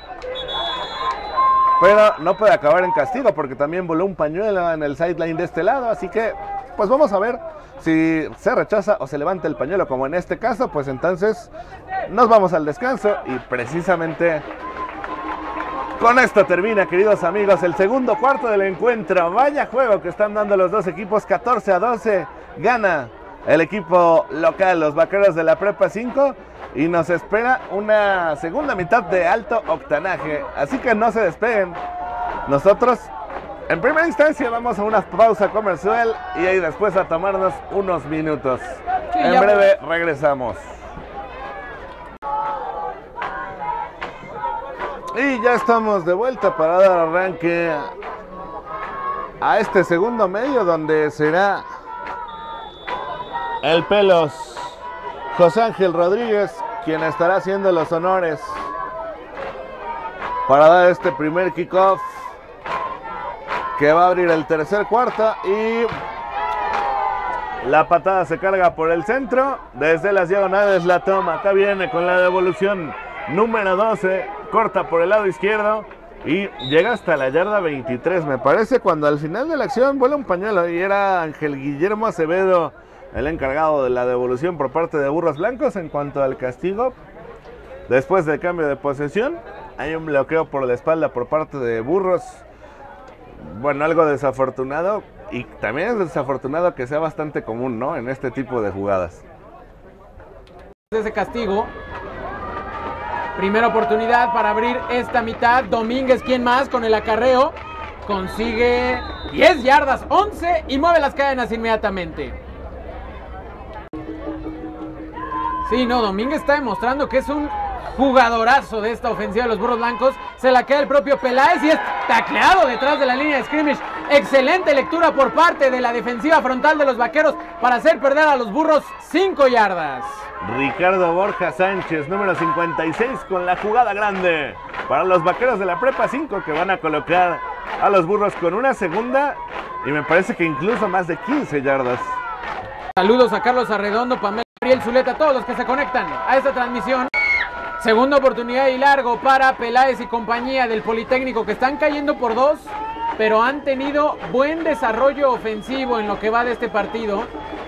Pero no puede acabar en castigo porque también voló un pañuelo en el sideline de este lado, así que pues vamos a ver si se rechaza o se levanta el pañuelo, como en este caso. Pues entonces nos vamos al descanso y precisamente con esto termina, queridos amigos, el 2.º cuarto del encuentro. Vaya juego que están dando los dos equipos, 14-12. Gana el equipo local, los Vaqueros de la Prepa 5. Y nos espera una segunda mitad de alto octanaje. Así que no se despeguen. Nosotros, en primera instancia, vamos a una pausa comercial y ahí después a tomarnos unos minutos. Sí, en breve regresamos. Y ya estamos de vuelta para dar arranque a este segundo medio, donde será el Pelos José Ángel Rodríguez quien estará haciendo los honores para dar este primer kickoff que va a abrir el tercer cuarto. Y la patada se carga por el centro, desde las diagonales la toma. Acá viene con la devolución número 12, corta por el lado izquierdo y llega hasta la yarda 23, me parece, cuando al final de la acción vuela un pañuelo y era Ángel Guillermo Acevedo el encargado de la devolución por parte de Burros Blancos. En cuanto al castigo, después del cambio de posesión, hay un bloqueo por la espalda por parte de Burros. Bueno, algo desafortunado, y también es desafortunado que sea bastante común, ¿no?, en este tipo de jugadas. Ese castigo, primera oportunidad para abrir esta mitad. Domínguez, ¿quién más? Con el acarreo consigue 10 yardas, 11, y mueve las cadenas inmediatamente. Sí, no, Domínguez está demostrando que es un jugadorazo de esta ofensiva de los Burros Blancos. Se la queda el propio Peláez y es tacleado detrás de la línea de scrimmage. Excelente lectura por parte de la defensiva frontal de los Vaqueros para hacer perder a los Burros 5 yardas. Ricardo Borja Sánchez, número 56, con la jugada grande para los Vaqueros de la Prepa 5, que van a colocar a los Burros con una segunda y me parece que incluso más de 15 yardas. Saludos a Carlos Arredondo, Pamela, Ariel Zuleta, todos los que se conectan a esta transmisión. Segunda oportunidad y largo para Peláez y compañía del Politécnico, que están cayendo por 2, pero han tenido buen desarrollo ofensivo en lo que va de este partido.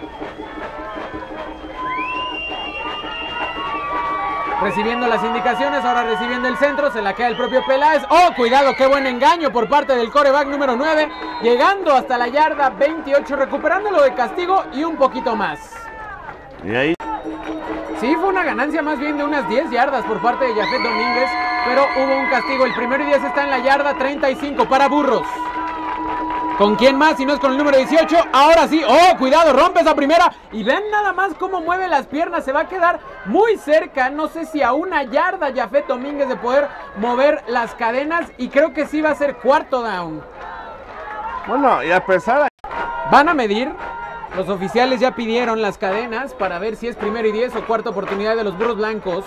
Recibiendo las indicaciones, ahora recibiendo el centro, se la queda el propio Peláez. ¡Oh, cuidado! ¡Qué buen engaño por parte del quarterback número 9! Llegando hasta la yarda 28, recuperándolo de castigo y un poquito más. Y ahí... Sí, fue una ganancia más bien de unas 10 yardas por parte de Jafet Domínguez, pero hubo un castigo. El primero y 10 está en la yarda 35 para Burros. ¿Con quién más si no es con el número 18? Ahora sí. ¡Oh, cuidado! Rompe esa primera. Y ven nada más cómo mueve las piernas. Se va a quedar muy cerca. No sé si a una yarda Jafet Domínguez de poder mover las cadenas. Y creo que sí va a ser cuarto down. Bueno, y a pesar... Van a medir. Los oficiales ya pidieron las cadenas para ver si es primero y 10 o cuarta oportunidad de los Burros Blancos.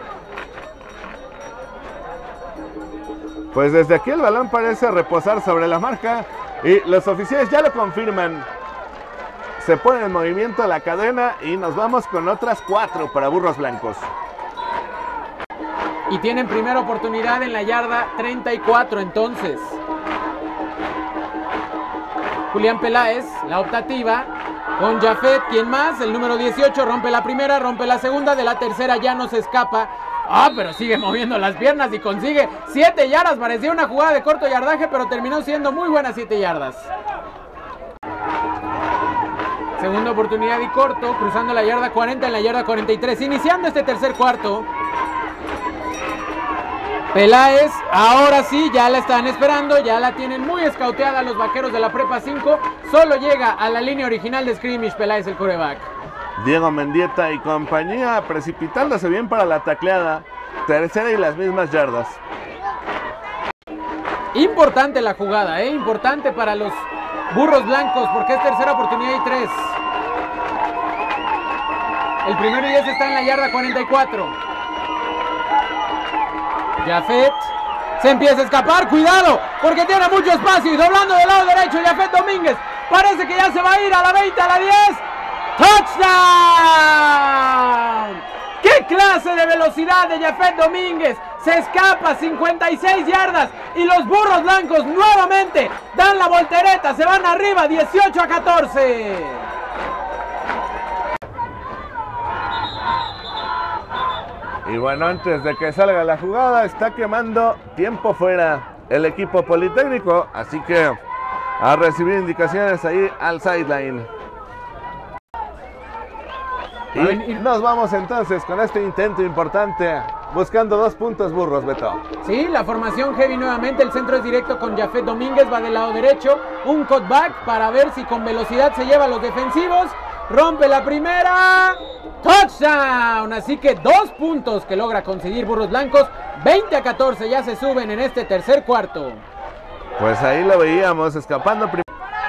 Pues desde aquí el balón parece reposar sobre la marca y los oficiales ya lo confirman. Se pone en movimiento la cadena y nos vamos con otras 4 para Burros Blancos. Y tienen primera oportunidad en la yarda 34 entonces. Julián Peláez, la optativa. Con Jafet, ¿quién más? El número 18 rompe la primera, rompe la segunda, de la tercera ya no se escapa. Ah, pero sigue moviendo las piernas y consigue 7 yardas. Parecía una jugada de corto yardaje, pero terminó siendo muy buena 7 yardas. Segunda oportunidad y corto, cruzando la yarda 40 en la yarda 43. Iniciando este tercer cuarto. Peláez, ahora sí, ya la están esperando, ya la tienen muy escauteada los Vaqueros de la Prepa 5. Solo llega a la línea original de scrimmage Peláez, el quarterback. Diego Mendieta y compañía precipitándose bien para la tacleada. Tercera y las mismas yardas. Importante la jugada, importante para los Burros Blancos porque es tercera oportunidad y 3. El primero y 10 está en la yarda 44. Jafet se empieza a escapar, cuidado, porque tiene mucho espacio y doblando del lado derecho Jafet Domínguez, parece que ya se va a ir a la 20, a la 10, ¡touchdown! ¡Qué clase de velocidad de Jafet Domínguez! Se escapa 56 yardas y los Burros Blancos nuevamente dan la voltereta, se van arriba 18-14. Y bueno, antes de que salga la jugada, está quemando tiempo fuera el equipo Politécnico, así que a recibir indicaciones ahí al sideline. Y nos vamos entonces con este intento importante, buscando 2 puntos Burros, Beto. Sí, la formación heavy nuevamente, el centro es directo con Jafet Domínguez, va del lado derecho, un cutback para ver si con velocidad se lleva a los defensivos, rompe la primera, touchdown, así que 2 puntos que logra conseguir Burros Blancos, 20-14, ya se suben en este tercer cuarto. Pues ahí lo veíamos, escapando primero.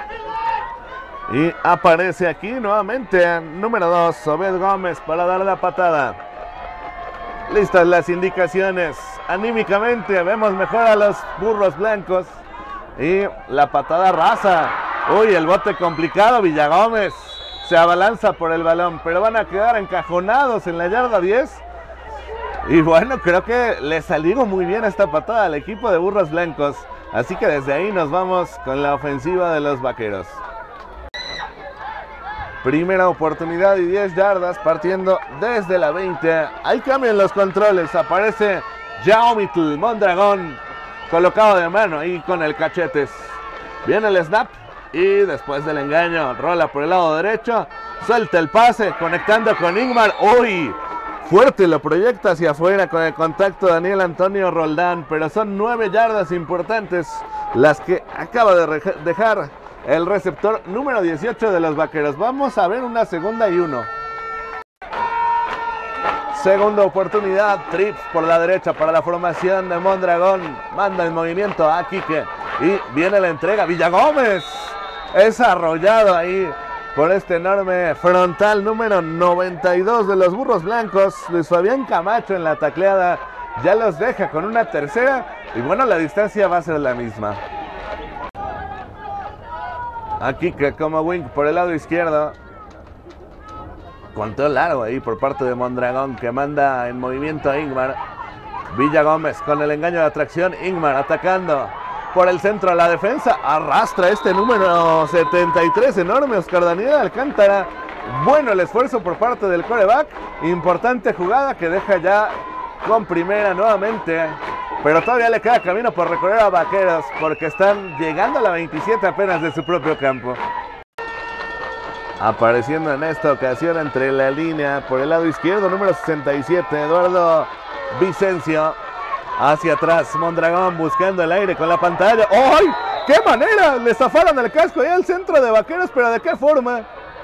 Y aparece aquí nuevamente, número 2, Obed Gómez para dar la patada. Listas las indicaciones. Anímicamente vemos mejor a los Burros Blancos. Y la patada rasa. Uy, el bote complicado, Villagómez. Se abalanza por el balón, pero van a quedar encajonados en la yarda 10. Y bueno, creo que le salió muy bien esta patada al equipo de Burros Blancos. Así que desde ahí nos vamos con la ofensiva de los Vaqueros. Primera oportunidad y 10 yardas partiendo desde la 20. Ahí cambian los controles. Aparece Jaumitl Mondragón colocado de mano ahí con el cachetes. Viene el snap y después del engaño rola por el lado derecho. Suelta el pase conectando con Ingmar. ¡Uy! Fuerte lo proyecta hacia afuera con el contacto Daniel Antonio Roldán. Pero son 9 yardas importantes las que acaba de dejar el receptor número 18 de los Vaqueros. Vamos a ver una 2nd y 1. Segunda oportunidad, trips por la derecha para la formación de Mondragón. Manda en movimiento a Quique y viene la entrega. Villagómez es arrollado ahí por este enorme frontal número 92 de los Burros Blancos. Luis Fabián Camacho en la tacleada ya los deja con una tercera. Y bueno, la distancia va a ser la misma. Aquí que como wing por el lado izquierdo. Control largo ahí por parte de Mondragón que manda en movimiento a Ingmar. Villagómez con el engaño de atracción. Ingmar atacando por el centro a la defensa. Arrastra este número 73 enorme Oscar Daniel Alcántara. Bueno el esfuerzo por parte del quarterback. Importante jugada que deja ya con primera nuevamente. Pero todavía le queda camino por recorrer a Vaqueros porque están llegando a la 27 apenas de su propio campo. Apareciendo en esta ocasión entre la línea por el lado izquierdo, número 67, Eduardo Vicencio. Hacia atrás, Mondragón buscando el aire con la pantalla. ¡Ay! ¡Qué manera! Le zafaron el casco ahí al centro de Vaqueros, pero ¿de qué forma?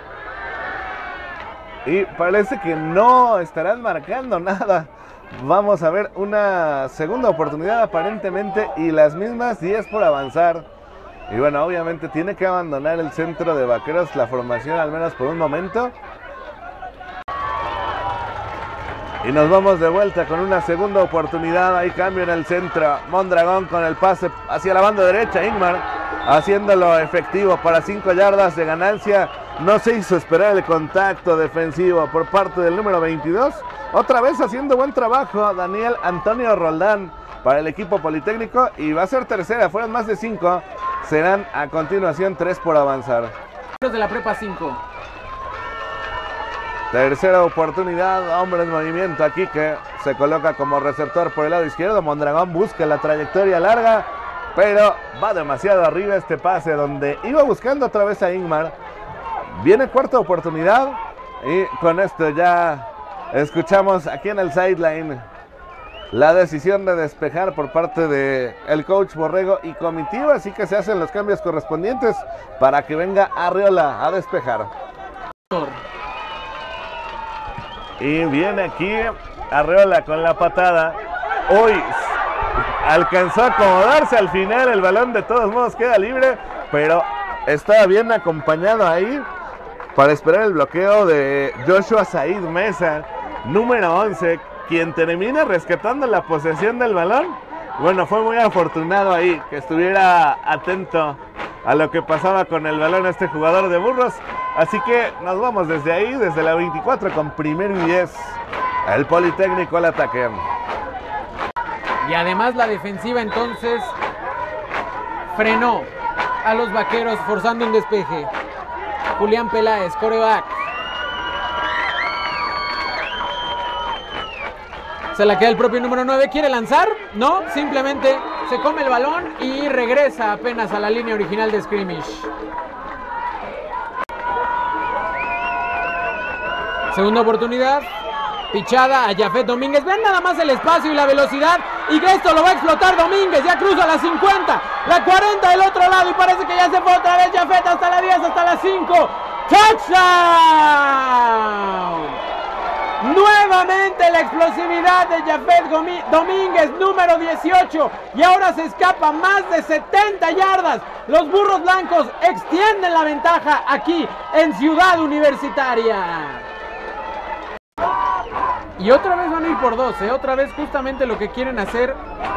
Y parece que no estarán marcando nada. Vamos a ver una segunda oportunidad aparentemente y las mismas 10 por avanzar. Y bueno, obviamente tiene que abandonar el centro de Vaqueros la formación al menos por un momento. Y nos vamos de vuelta con una segunda oportunidad. Hay cambio en el centro. Mondragón con el pase hacia la banda derecha. Ingmar haciéndolo efectivo para 5 yardas de ganancia. No se hizo esperar el contacto defensivo por parte del número 22. Otra vez haciendo buen trabajo Daniel Antonio Roldán para el equipo Politécnico. Y va a ser tercera, fueron más de 5. Serán a continuación 3 por avanzar. De la prepa 5. Tercera oportunidad, hombre en movimiento aquí que se coloca como receptor por el lado izquierdo. Mondragón busca la trayectoria larga, pero va demasiado arriba este pase donde iba buscando otra vez a Ingmar. Viene cuarta oportunidad y con esto ya escuchamos aquí en el sideline la decisión de despejar por parte del coach Borrego y comitiva, así que se hacen los cambios correspondientes para que venga Arriola a despejar. Y viene aquí Arriola con la patada. Uy, alcanzó a acomodarse al final, el balón de todos modos queda libre, pero estaba bien acompañado ahí para esperar el bloqueo de Joshua Said Mesa, número 11, quien termina rescatando la posesión del balón. Bueno, fue muy afortunado ahí que estuviera atento a lo que pasaba con el balón este jugador de Burros. Así que nos vamos desde ahí, desde la 24 con 1º y 10. El Politécnico al ataque. Y además la defensiva entonces frenó a los Vaqueros forzando un despeje. Julián Peláez, quarterback. Se la queda el propio número 9, ¿quiere lanzar? No, simplemente se come el balón y regresa apenas a la línea original de scrimmage. Segunda oportunidad, pichada a Jafet Domínguez. Ven nada más el espacio y la velocidad y que esto lo va a explotar Domínguez. Ya cruza la 50, la 40 del otro lado y parece que ya se fue otra vez Jafet hasta la 10, hasta la 5. ¡Touchdown! Nuevamente la explosividad de Jafet Domínguez, número 18, y ahora se escapa más de 70 yardas. Los Burros Blancos extienden la ventaja aquí en Ciudad Universitaria. Y otra vez van a ir por 2, otra vez justamente lo que quieren hacer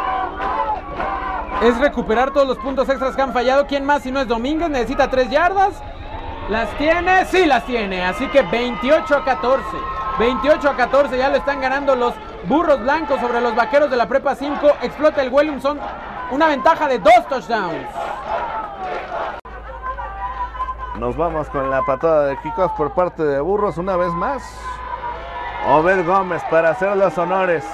es recuperar todos los puntos extras que han fallado. ¿Quién más si no es Domínguez? Necesita 3 yardas. ¿Las tiene? Sí, las tiene. Así que 28-14. 28-14, ya lo están ganando los Burros Blancos sobre los Vaqueros de la Prepa 5. Explota el Williamson, una ventaja de 2 touchdowns. nos vamos con la patada de kickoff por parte de Burros una vez más. Obed Gómez para hacer los honores.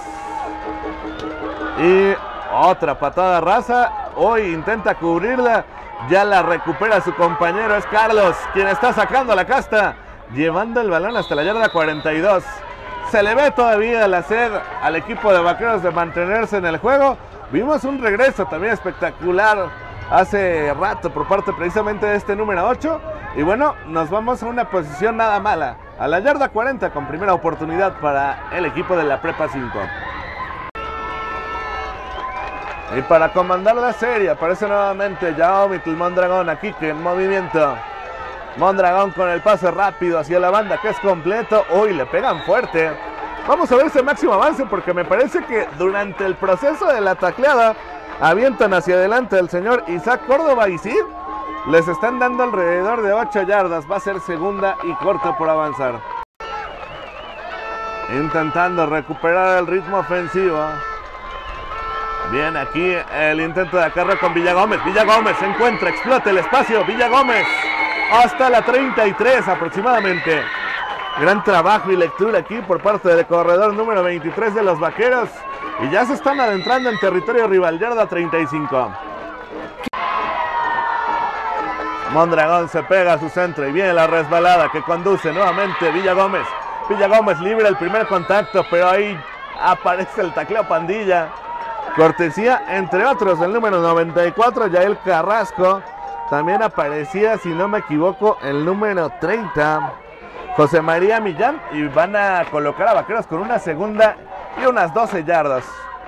Y otra patada rasa. Hoy intenta cubrirla. Ya la recupera su compañero. Es Carlos quien está sacando la casta, llevando el balón hasta la yarda 42. Se le ve todavía la sed al equipo de Vaqueros de mantenerse en el juego. Vimos un regreso también espectacular hace rato por parte precisamente de este número 8. Y bueno, nos vamos a una posición nada mala, a la yarda 40 con primera oportunidad para el equipo de la Prepa 5. Y para comandar la serie aparece nuevamente Yaomitl Mondragón aquí que en movimiento. Mondragón con el pase rápido hacia la banda que es completo. Uy, le pegan fuerte. Vamos a ver ese máximo avance porque me parece que durante el proceso de la tacleada avientan hacia adelante el señor Isaac Córdoba y sí, les están dando alrededor de 8 yardas. Va a ser segunda y corto por avanzar. Intentando recuperar el ritmo ofensivo. Bien, aquí el intento de acarreo con Villagómez. Villagómez se encuentra, explota el espacio. Villagómez hasta la 33 aproximadamente. Gran trabajo y lectura aquí por parte del corredor número 23 de los Vaqueros. Y ya se están adentrando en territorio rival, yarda 35. Mondragón se pega a su centro y viene la resbalada que conduce nuevamente Villagómez. Villagómez libre el primer contacto, pero ahí aparece el tacleo pandilla. Cortesía, entre otros, del número 94, Yael Carrasco. También aparecía, si no me equivoco, el número 30, José María Millán. Y van a colocar a Vaqueros con una segunda y unas 12 yardas.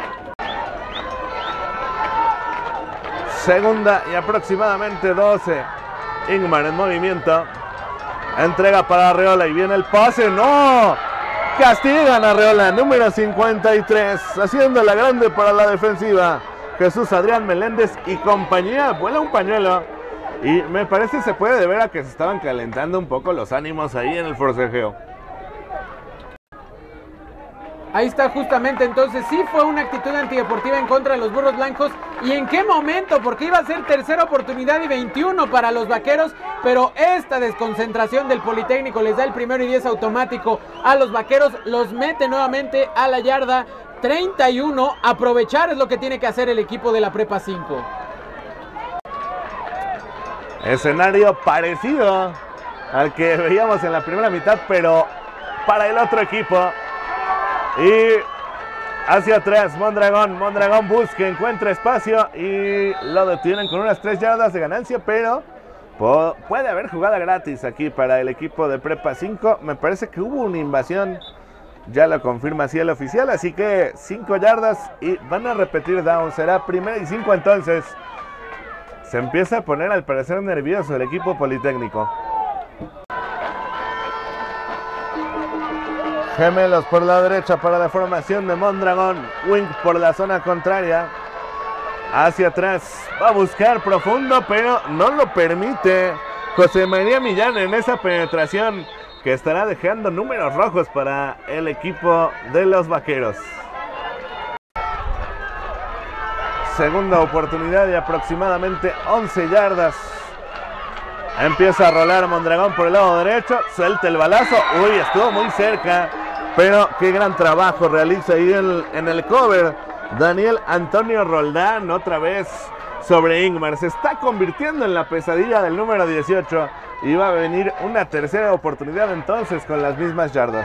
Segunda y aproximadamente 12. Ingmar en movimiento. Entrega para Arreola y viene el pase. ¡No! Castigan a Arreola, número 53, haciendo la grande para la defensiva. Jesús Adrián Meléndez y compañía. Vuela un pañuelo. Y me parece se puede deber a que se estaban calentando un poco los ánimos ahí en el forcejeo. Ahí está justamente, entonces sí fue una actitud antideportiva en contra de los Burros Blancos. ¿Y en qué momento? Porque iba a ser tercera oportunidad y 21 para los Vaqueros, pero esta desconcentración del Politécnico les da el 1º y 10 automático a los Vaqueros, los mete nuevamente a la yarda 31. Aprovechar es lo que tiene que hacer el equipo de la Prepa 5. Escenario parecido al que veíamos en la primera mitad, pero para el otro equipo. Y hacia atrás Mondragón busca, encuentra espacio y lo detienen con unas 3 yardas de ganancia, pero puede haber jugada gratis aquí para el equipo de Prepa 5. Me parece que hubo una invasión, ya lo confirma así el oficial, así que 5 yardas y van a repetir down, será 1ª y 5 entonces. Se empieza a poner al parecer nervioso el equipo Politécnico. Gemelos por la derecha para la formación de Mondragón. Wing por la zona contraria. Hacia atrás. Va a buscar profundo, pero no lo permite José María Millán en esa penetración que estará dejando números rojos para el equipo de los Vaqueros. Segunda oportunidad de aproximadamente 11 yardas. Empieza a rolar Mondragón por el lado derecho. Suelta el balazo. Uy, estuvo muy cerca. Pero qué gran trabajo realiza ahí en el cover Daniel Antonio Roldán. Otra vez sobre Ingmar. Se está convirtiendo en la pesadilla del número 18. Y va a venir una tercera oportunidad entonces con las mismas yardas.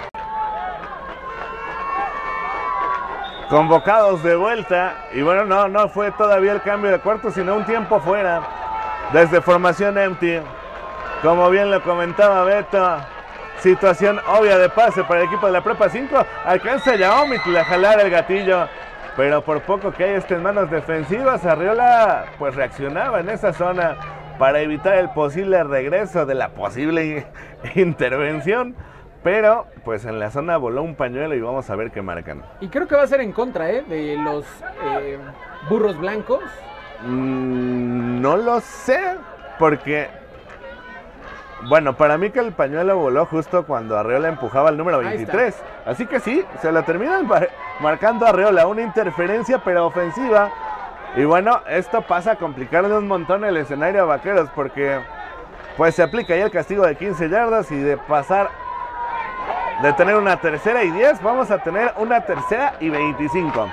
Convocados de vuelta. Y bueno, no fue todavía el cambio de cuarto, sino un tiempo fuera. Desde formación empty. Como bien lo comentaba Beto. Situación obvia de pase para el equipo de la Prepa 5. Alcanza Yaomitl a jalar el gatillo. Pero por poco que hay en manos defensivas. Arreola pues reaccionaba en esa zona para evitar el posible regreso de la posible intervención. Pero pues en la zona voló un pañuelo y vamos a ver qué marcan. Y creo que va a ser en contra de los Burros Blancos. No lo sé, porque bueno, para mí que el pañuelo voló justo cuando Arreola empujaba al número 23. Así que sí, se la terminan marcando a Arreola, una interferencia pero ofensiva. Y bueno, esto pasa a complicarle un montón el escenario a Vaqueros, porque pues se aplica ya el castigo de 15 yardas y de pasar de tener una 3ª y 10, vamos a tener una 3ª y 25.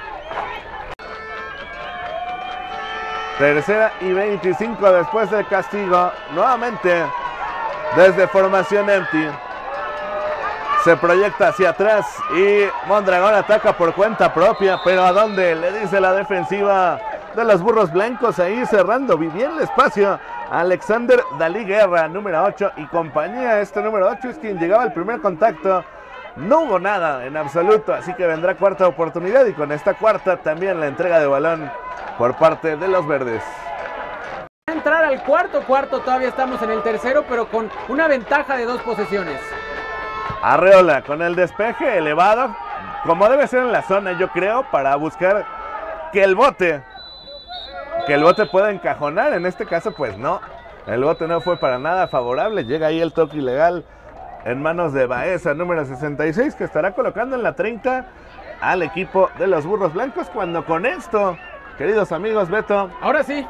3ª y 25 después del castigo. Nuevamente desde formación empty. Se proyecta hacia atrás y Mondragón ataca por cuenta propia, pero ¿a dónde? Le dice la defensiva de los Burros Blancos, ahí cerrando bien el espacio. Alexander Dalí Guerra, número 8 y compañía. Este número 8 es quien llegaba al primer contacto. No hubo nada en absoluto, así que vendrá cuarta oportunidad y con esta cuarta también la entrega de balón por parte de los verdes. Va a entrar al cuarto, todavía estamos en el tercero, pero con una ventaja de 2 posesiones. Arreola con el despeje elevado, como debe ser en la zona, yo creo, para buscar que el bote pueda encajonar. En este caso, pues no, el bote no fue para nada favorable. Llega ahí el toque ilegal en manos de Baeza, número 66, que estará colocando en la 30 al equipo de los Burros Blancos. Cuando con esto, queridos amigos, Beto, ahora sí,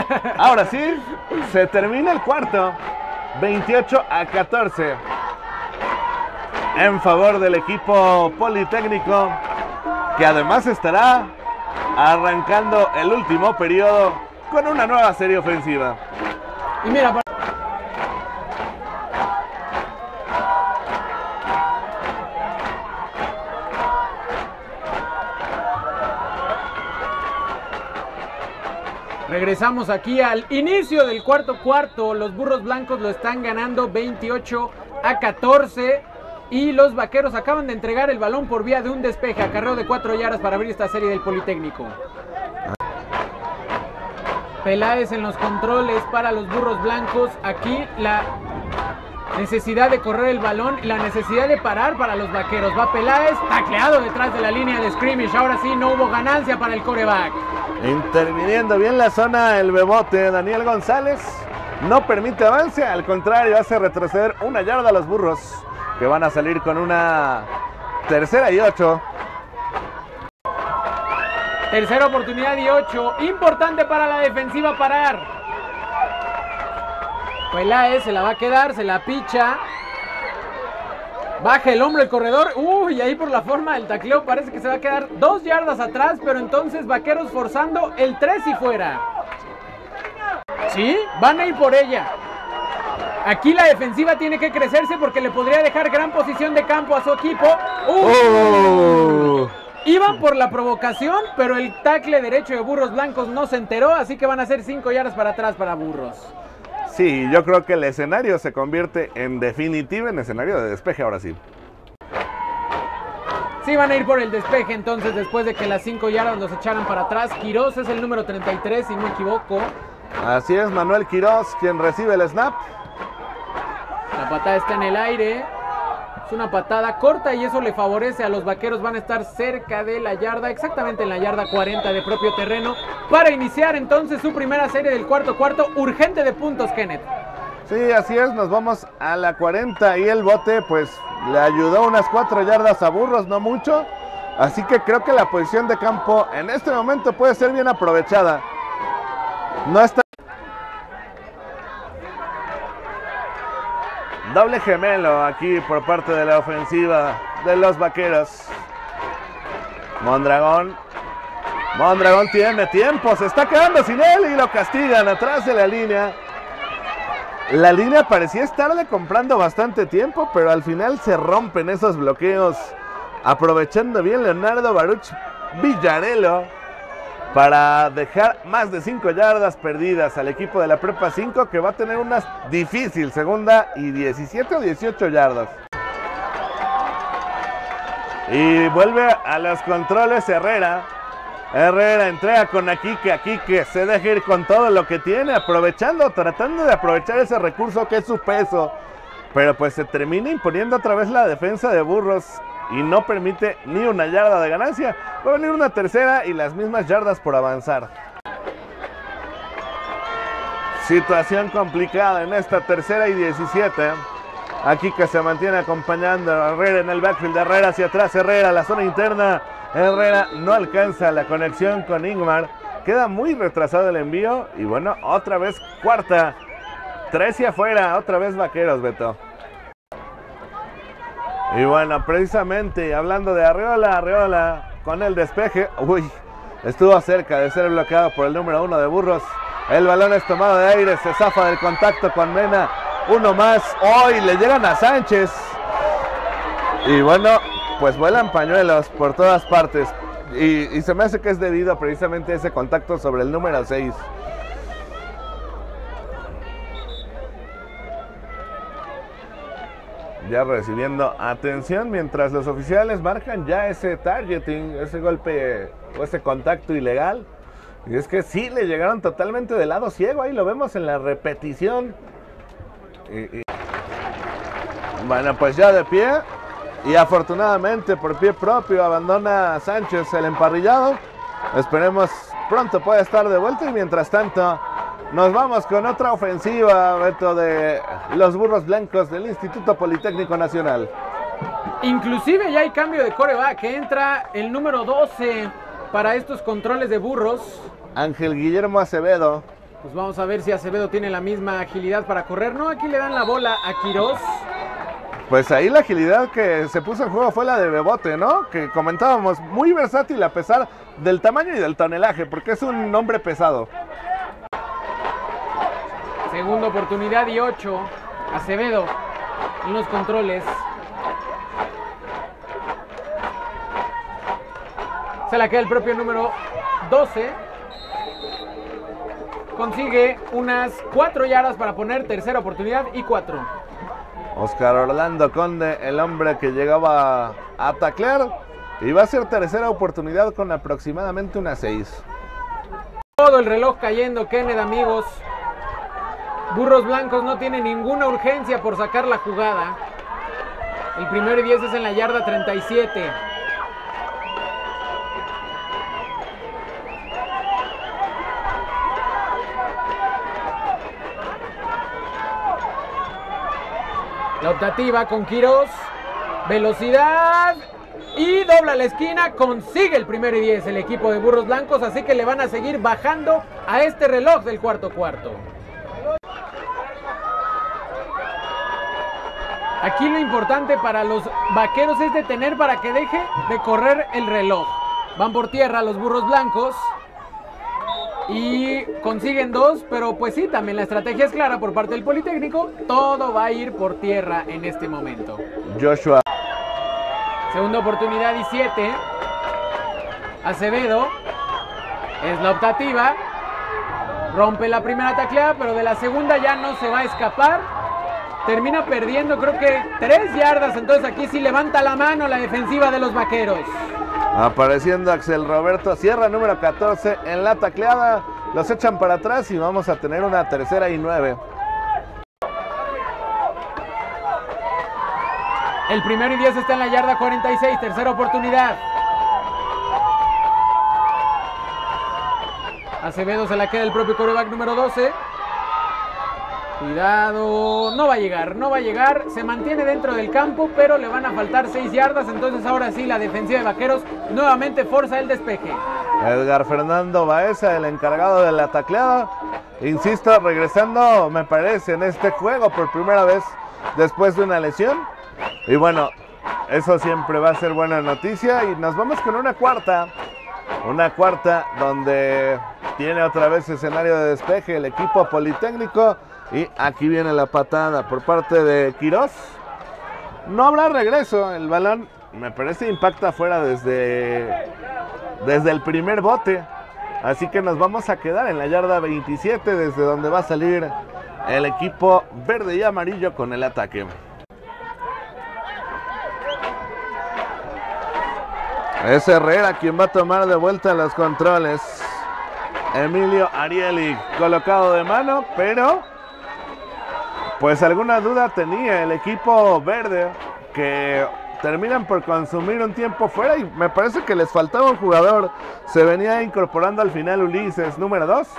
se termina el cuarto, 28-14. En favor del equipo Politécnico, que además estará arrancando el último periodo con una nueva serie ofensiva. Y mira, regresamos aquí al inicio del cuarto. Los Burros Blancos lo están ganando 28-14. Y los Vaqueros acaban de entregar el balón por vía de un despeje, acarreo de 4 yardas para abrir esta serie del Politécnico. Peláez en los controles para los Burros Blancos. Aquí la necesidad de correr el balón y la necesidad de parar para los Vaqueros. Va Peláez, tacleado detrás de la línea de scrimmage. Ahora sí, no hubo ganancia para el quarterback. Interviniendo bien la zona el bebote Daniel González. No permite avance, al contrario, hace retroceder 1 yarda a los Burros, que van a salir con una 3ª y 8. Tercera oportunidad y 8. Importante para la defensiva parar. Peláez se la va a quedar, se la picha. Baja el hombro el corredor. Y ahí por la forma del tacleo parece que se va a quedar 2 yardas atrás. Pero entonces Vaqueros forzando el 3 y fuera. Sí, van a ir por ella. Aquí la defensiva tiene que crecerse porque le podría dejar gran posición de campo a su equipo. Iban por la provocación, pero el tackle derecho de Burros Blancos no se enteró, así que van a ser 5 yardas para atrás para Burros. Sí, yo creo que el escenario se convierte en definitiva en escenario de despeje ahora sí. Sí, van a ir por el despeje entonces después de que las 5 yardas los echaran para atrás. Quirós es el número 33, si no me equivoco. Así es, Manuel Quirós quien recibe el snap. La patada está en el aire. Es una patada corta y eso le favorece a los Vaqueros. Van a estar cerca de la yarda, exactamente en la yarda 40 de propio terreno, para iniciar entonces su primera serie del cuarto, urgente de puntos, Kenneth. Sí, así es, nos vamos a la 40 y el bote pues le ayudó unas 4 yardas a Burros, no mucho. Así que creo que la posición de campo en este momento puede ser bien aprovechada. No está... Doble gemelo aquí por parte de la ofensiva de los Vaqueros. Mondragón tiene tiempo, se está quedando sin él y lo castigan atrás de la línea. La línea parecía estarle comprando bastante tiempo, pero al final se rompen esos bloqueos, aprovechando bien Leonardo Baruch Villarelo para dejar más de 5 yardas perdidas al equipo de la Prepa 5, que va a tener una difícil segunda y 17 o 18 yardas. Y vuelve a los controles Herrera entrega con Aquique se deja ir con todo lo que tiene, tratando de aprovechar ese recurso que es su peso, pero pues se termina imponiendo otra vez la defensa de Burros y no permite ni una yarda de ganancia. Va a venir una tercera y las mismas yardas por avanzar. Situación complicada en esta 3ª y 17. Aquí que se mantiene acompañando a Herrera en el backfield. Herrera hacia atrás, Herrera, la zona interna. Herrera no alcanza la conexión con Ingmar. Queda muy retrasado el envío. Y bueno, otra vez cuarta 3 y afuera, otra vez Vaqueros, Beto. Y bueno, precisamente hablando de Arreola con el despeje. Uy, estuvo cerca de ser bloqueado por el número 1 de Burros. El balón es tomado de aire, se zafa del contacto con Mena. Uno más, hoy le llegan a Sánchez. Y bueno, pues vuelan pañuelos por todas partes. Y se me hace que es debido precisamente a ese contacto sobre el número 6. Ya recibiendo atención mientras los oficiales marcan ya ese targeting, ese golpe o ese contacto ilegal. Y es que sí, le llegaron totalmente del lado ciego, ahí lo vemos en la repetición. Bueno, pues ya de pie y afortunadamente por pie propio abandona Sánchez el emparrillado. Esperemos pronto pueda estar de vuelta y mientras tanto nos vamos con otra ofensiva, Beto, de los Burros Blancos del Instituto Politécnico Nacional. Inclusive ya hay cambio de quarterback, que entra el número 12 para estos controles de Burros. Ángel Guillermo Acevedo. Pues vamos a ver si Acevedo tiene la misma agilidad para correr. No, aquí le dan la bola a Quirós. Pues ahí la agilidad que se puso en juego fue la de Bebote, ¿no? Que comentábamos, muy versátil a pesar del tamaño y del tonelaje, porque es un hombre pesado. Segunda oportunidad y 8. Acevedo en los controles. Se la queda el propio número 12. Consigue unas 4 yardas para poner tercera oportunidad y 4. Oscar Orlando Conde, el hombre que llegaba a taclear. Y va a ser tercera oportunidad con aproximadamente unas 6. Todo el reloj cayendo, Kenneth, amigos. Burros Blancos no tiene ninguna urgencia por sacar la jugada. El primero y 10 es en la yarda 37. La optativa con Quirós. Velocidad. Y dobla la esquina. Consigue el primero y 10 el equipo de Burros Blancos. Así que le van a seguir bajando a este reloj del cuarto. Aquí lo importante para los Vaqueros es detener para que deje de correr el reloj. Van por tierra los Burros Blancos y consiguen 2, pero pues sí, también la estrategia es clara por parte del Politécnico. Todo va a ir por tierra en este momento. Joshua. Segunda oportunidad y 7. Acevedo es la optativa. Rompe la primera tacleada, pero de la segunda ya no se va a escapar. Termina perdiendo, creo que 3 yardas. Entonces aquí sí levanta la mano la defensiva de los Vaqueros. Apareciendo Axel Roberto Sierra, número 14 en la tacleada. Los echan para atrás y vamos a tener una tercera y 9. El primero y 10 está en la yarda 46, tercera oportunidad. Acevedo se la queda el propio quarterback número 12. Cuidado, no va a llegar, se mantiene dentro del campo, pero le van a faltar 6 yardas, entonces ahora sí la defensiva de Vaqueros nuevamente forza el despeje. Edgar Fernando Baeza, el encargado de la tacleada, insisto, regresando me parece en este juego por primera vez después de una lesión, y bueno, eso siempre va a ser buena noticia, y nos vamos con una cuarta donde tiene otra vez escenario de despeje el equipo Politécnico. Y aquí viene la patada por parte de Quirós. No habrá regreso. El balón me parece impacta afuera desde el primer bote. Así que nos vamos a quedar en la yarda 27, desde donde va a salir el equipo verde y amarillo con el ataque. Es Herrera quien va a tomar de vuelta los controles. Emilio Arieli colocado de mano, pero pues alguna duda tenía el equipo verde, que terminan por consumir un tiempo fuera y me parece que les faltaba un jugador. Se venía incorporando al final Ulises, número 2.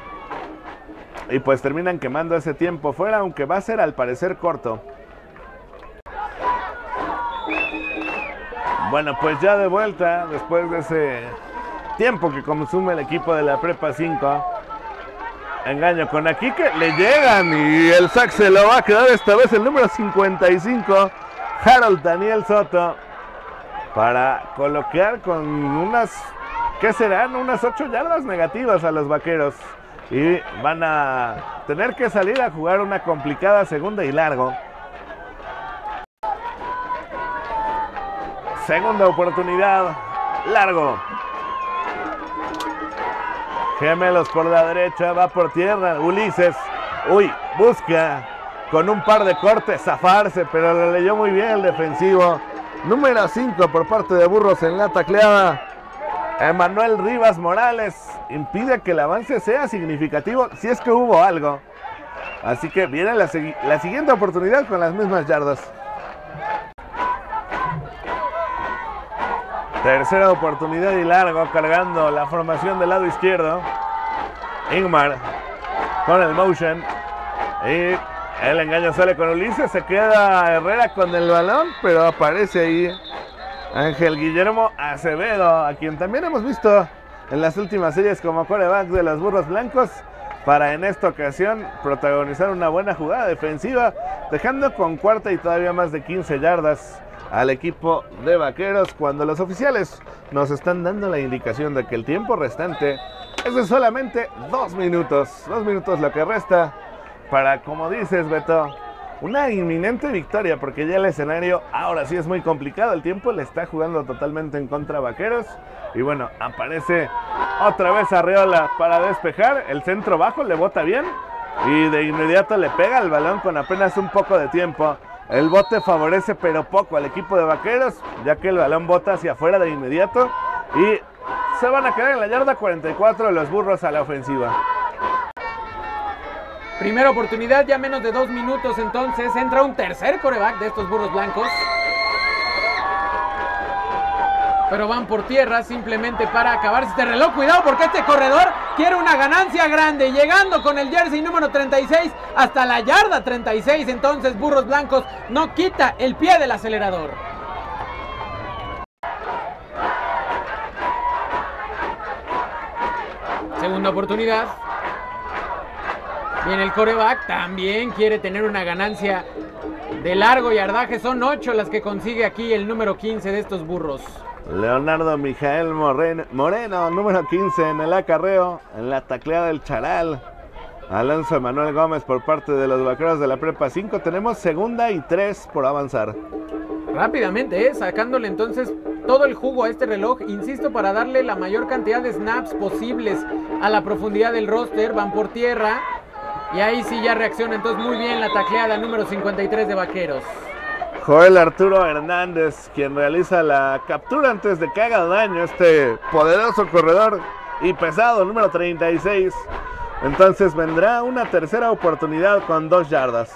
Y pues terminan quemando ese tiempo fuera, aunque va a ser al parecer corto. Bueno, pues ya de vuelta, después de ese tiempo que consume el equipo de la Prepa 5. engaño con Akike, le llegan y el sack se lo va a quedar esta vez el número 55, Harold Daniel Soto, para colocar con unas, ¿qué serán? Unas 8 yardas negativas a los Vaqueros. Y van a tener que salir a jugar una complicada segunda y largo. Segunda oportunidad, largo. Gemelos por la derecha, va por tierra. Ulises, busca con un par de cortes zafarse, pero lo leyó muy bien el defensivo. Número 5 por parte de Burros en la tacleada. Emanuel Rivas Morales impide que el avance sea significativo, si es que hubo algo. Así que viene la siguiente oportunidad con las mismas yardas. Tercera oportunidad y largo, cargando la formación del lado izquierdo. Ingmar con el motion. Y el engaño sale con Ulises. Se queda Herrera con el balón, pero aparece ahí Ángel Guillermo Acevedo, a quien también hemos visto en las últimas series como quarterback de los Burros Blancos, para en esta ocasión protagonizar una buena jugada defensiva, dejando con cuarta y todavía más de 15 yardas al equipo de Vaqueros, cuando los oficiales nos están dando la indicación de que el tiempo restante es de solamente 2 minutos. 2 minutos lo que resta para, como dices, Beto, una inminente victoria, porque ya el escenario ahora sí es muy complicado. El tiempo le está jugando totalmente en contra a Vaqueros. Y bueno, aparece otra vez Arreola para despejar. El centro bajo le bota bien y de inmediato le pega el balón con apenas un poco de tiempo. El bote favorece pero poco al equipo de Vaqueros, ya que el balón bota hacia afuera de inmediato. Y se van a quedar en la yarda 44 los Burros a la ofensiva. Primera oportunidad, ya menos de 2 minutos, entonces entra un tercer quarterback de estos Burros Blancos. Pero van por tierra simplemente para acabarse este reloj. Cuidado porque este corredor quiere una ganancia grande, llegando con el jersey número 36 hasta la yarda 36. Entonces Burros Blancos no quita el pie del acelerador. Segunda oportunidad. Viene el quarterback, también quiere tener una ganancia de largo yardaje. Son 8 las que consigue aquí el número 15 de estos Burros. Leonardo Mijael Moreno, número 15 en el acarreo, en la tacleada del Charal. Alonso Emanuel Gómez por parte de los Vaqueros de la Prepa 5. Tenemos segunda y 3 por avanzar. Rápidamente, sacándole entonces todo el jugo a este reloj, insisto, para darle la mayor cantidad de snaps posibles a la profundidad del roster. Van por tierra. Y ahí sí ya reacciona entonces muy bien la tacleada número 53 de Vaqueros. Joel Arturo Hernández, quien realiza la captura antes de que haga daño este poderoso corredor y pesado número 36. Entonces vendrá una tercera oportunidad con 2 yardas.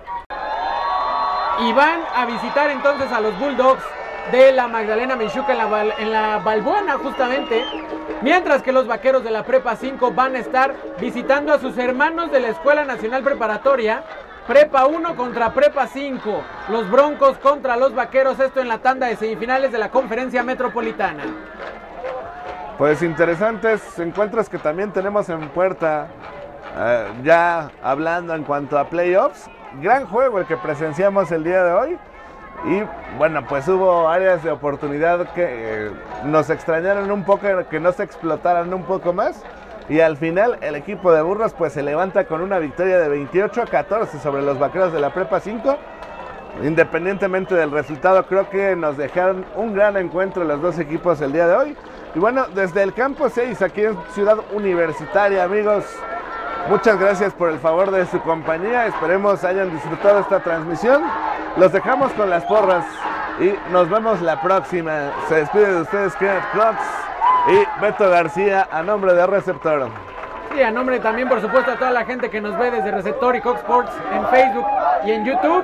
Y van a visitar entonces a los Bulldogs de la Magdalena Menchuca en la Balbuena justamente, mientras que los Vaqueros de la Prepa 5 van a estar visitando a sus hermanos de la Escuela Nacional Preparatoria. Prepa 1 contra Prepa 5, los Broncos contra los Vaqueros, esto en la tanda de semifinales de la Conferencia Metropolitana. Pues interesantes encuentros que también tenemos en puerta, ya hablando en cuanto a playoffs. Gran juego el que presenciamos el día de hoy. Y bueno, pues hubo áreas de oportunidad que nos extrañaron un poco, que no se explotaran un poco más. Y al final el equipo de Burros pues se levanta con una victoria de 28-14 sobre los Vaqueros de la Prepa 5. Independientemente del resultado, creo que nos dejaron un gran encuentro los dos equipos el día de hoy. Y bueno, desde el campo 6 aquí en Ciudad Universitaria, amigos, muchas gracias por el favor de su compañía. Esperemos hayan disfrutado esta transmisión. Los dejamos con las porras y nos vemos la próxima. Se despide de ustedes Kenneth Cox y Beto García a nombre de Receptor. Y a nombre también, por supuesto, a toda la gente que nos ve desde Receptor y Cox Sports en Facebook y en YouTube.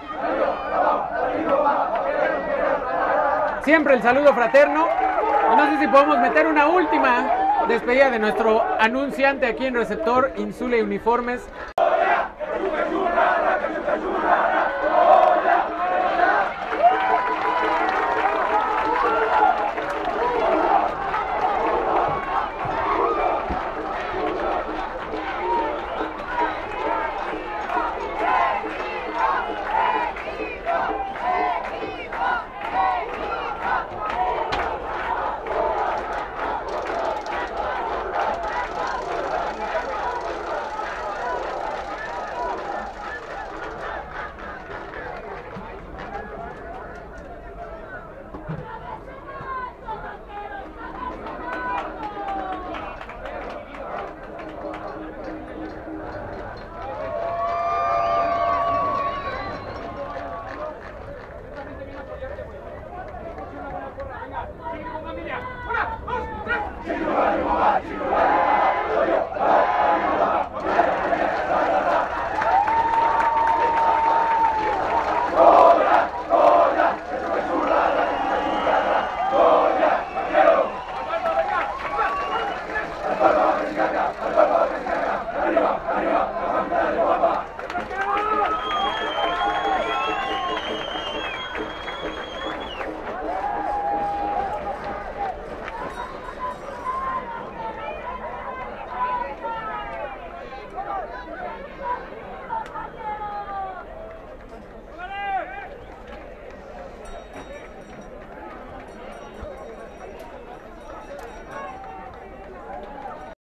Siempre el saludo fraterno. Y no sé si podemos meter una última despedida de nuestro anunciante aquí en Receptor, Insule Uniformes.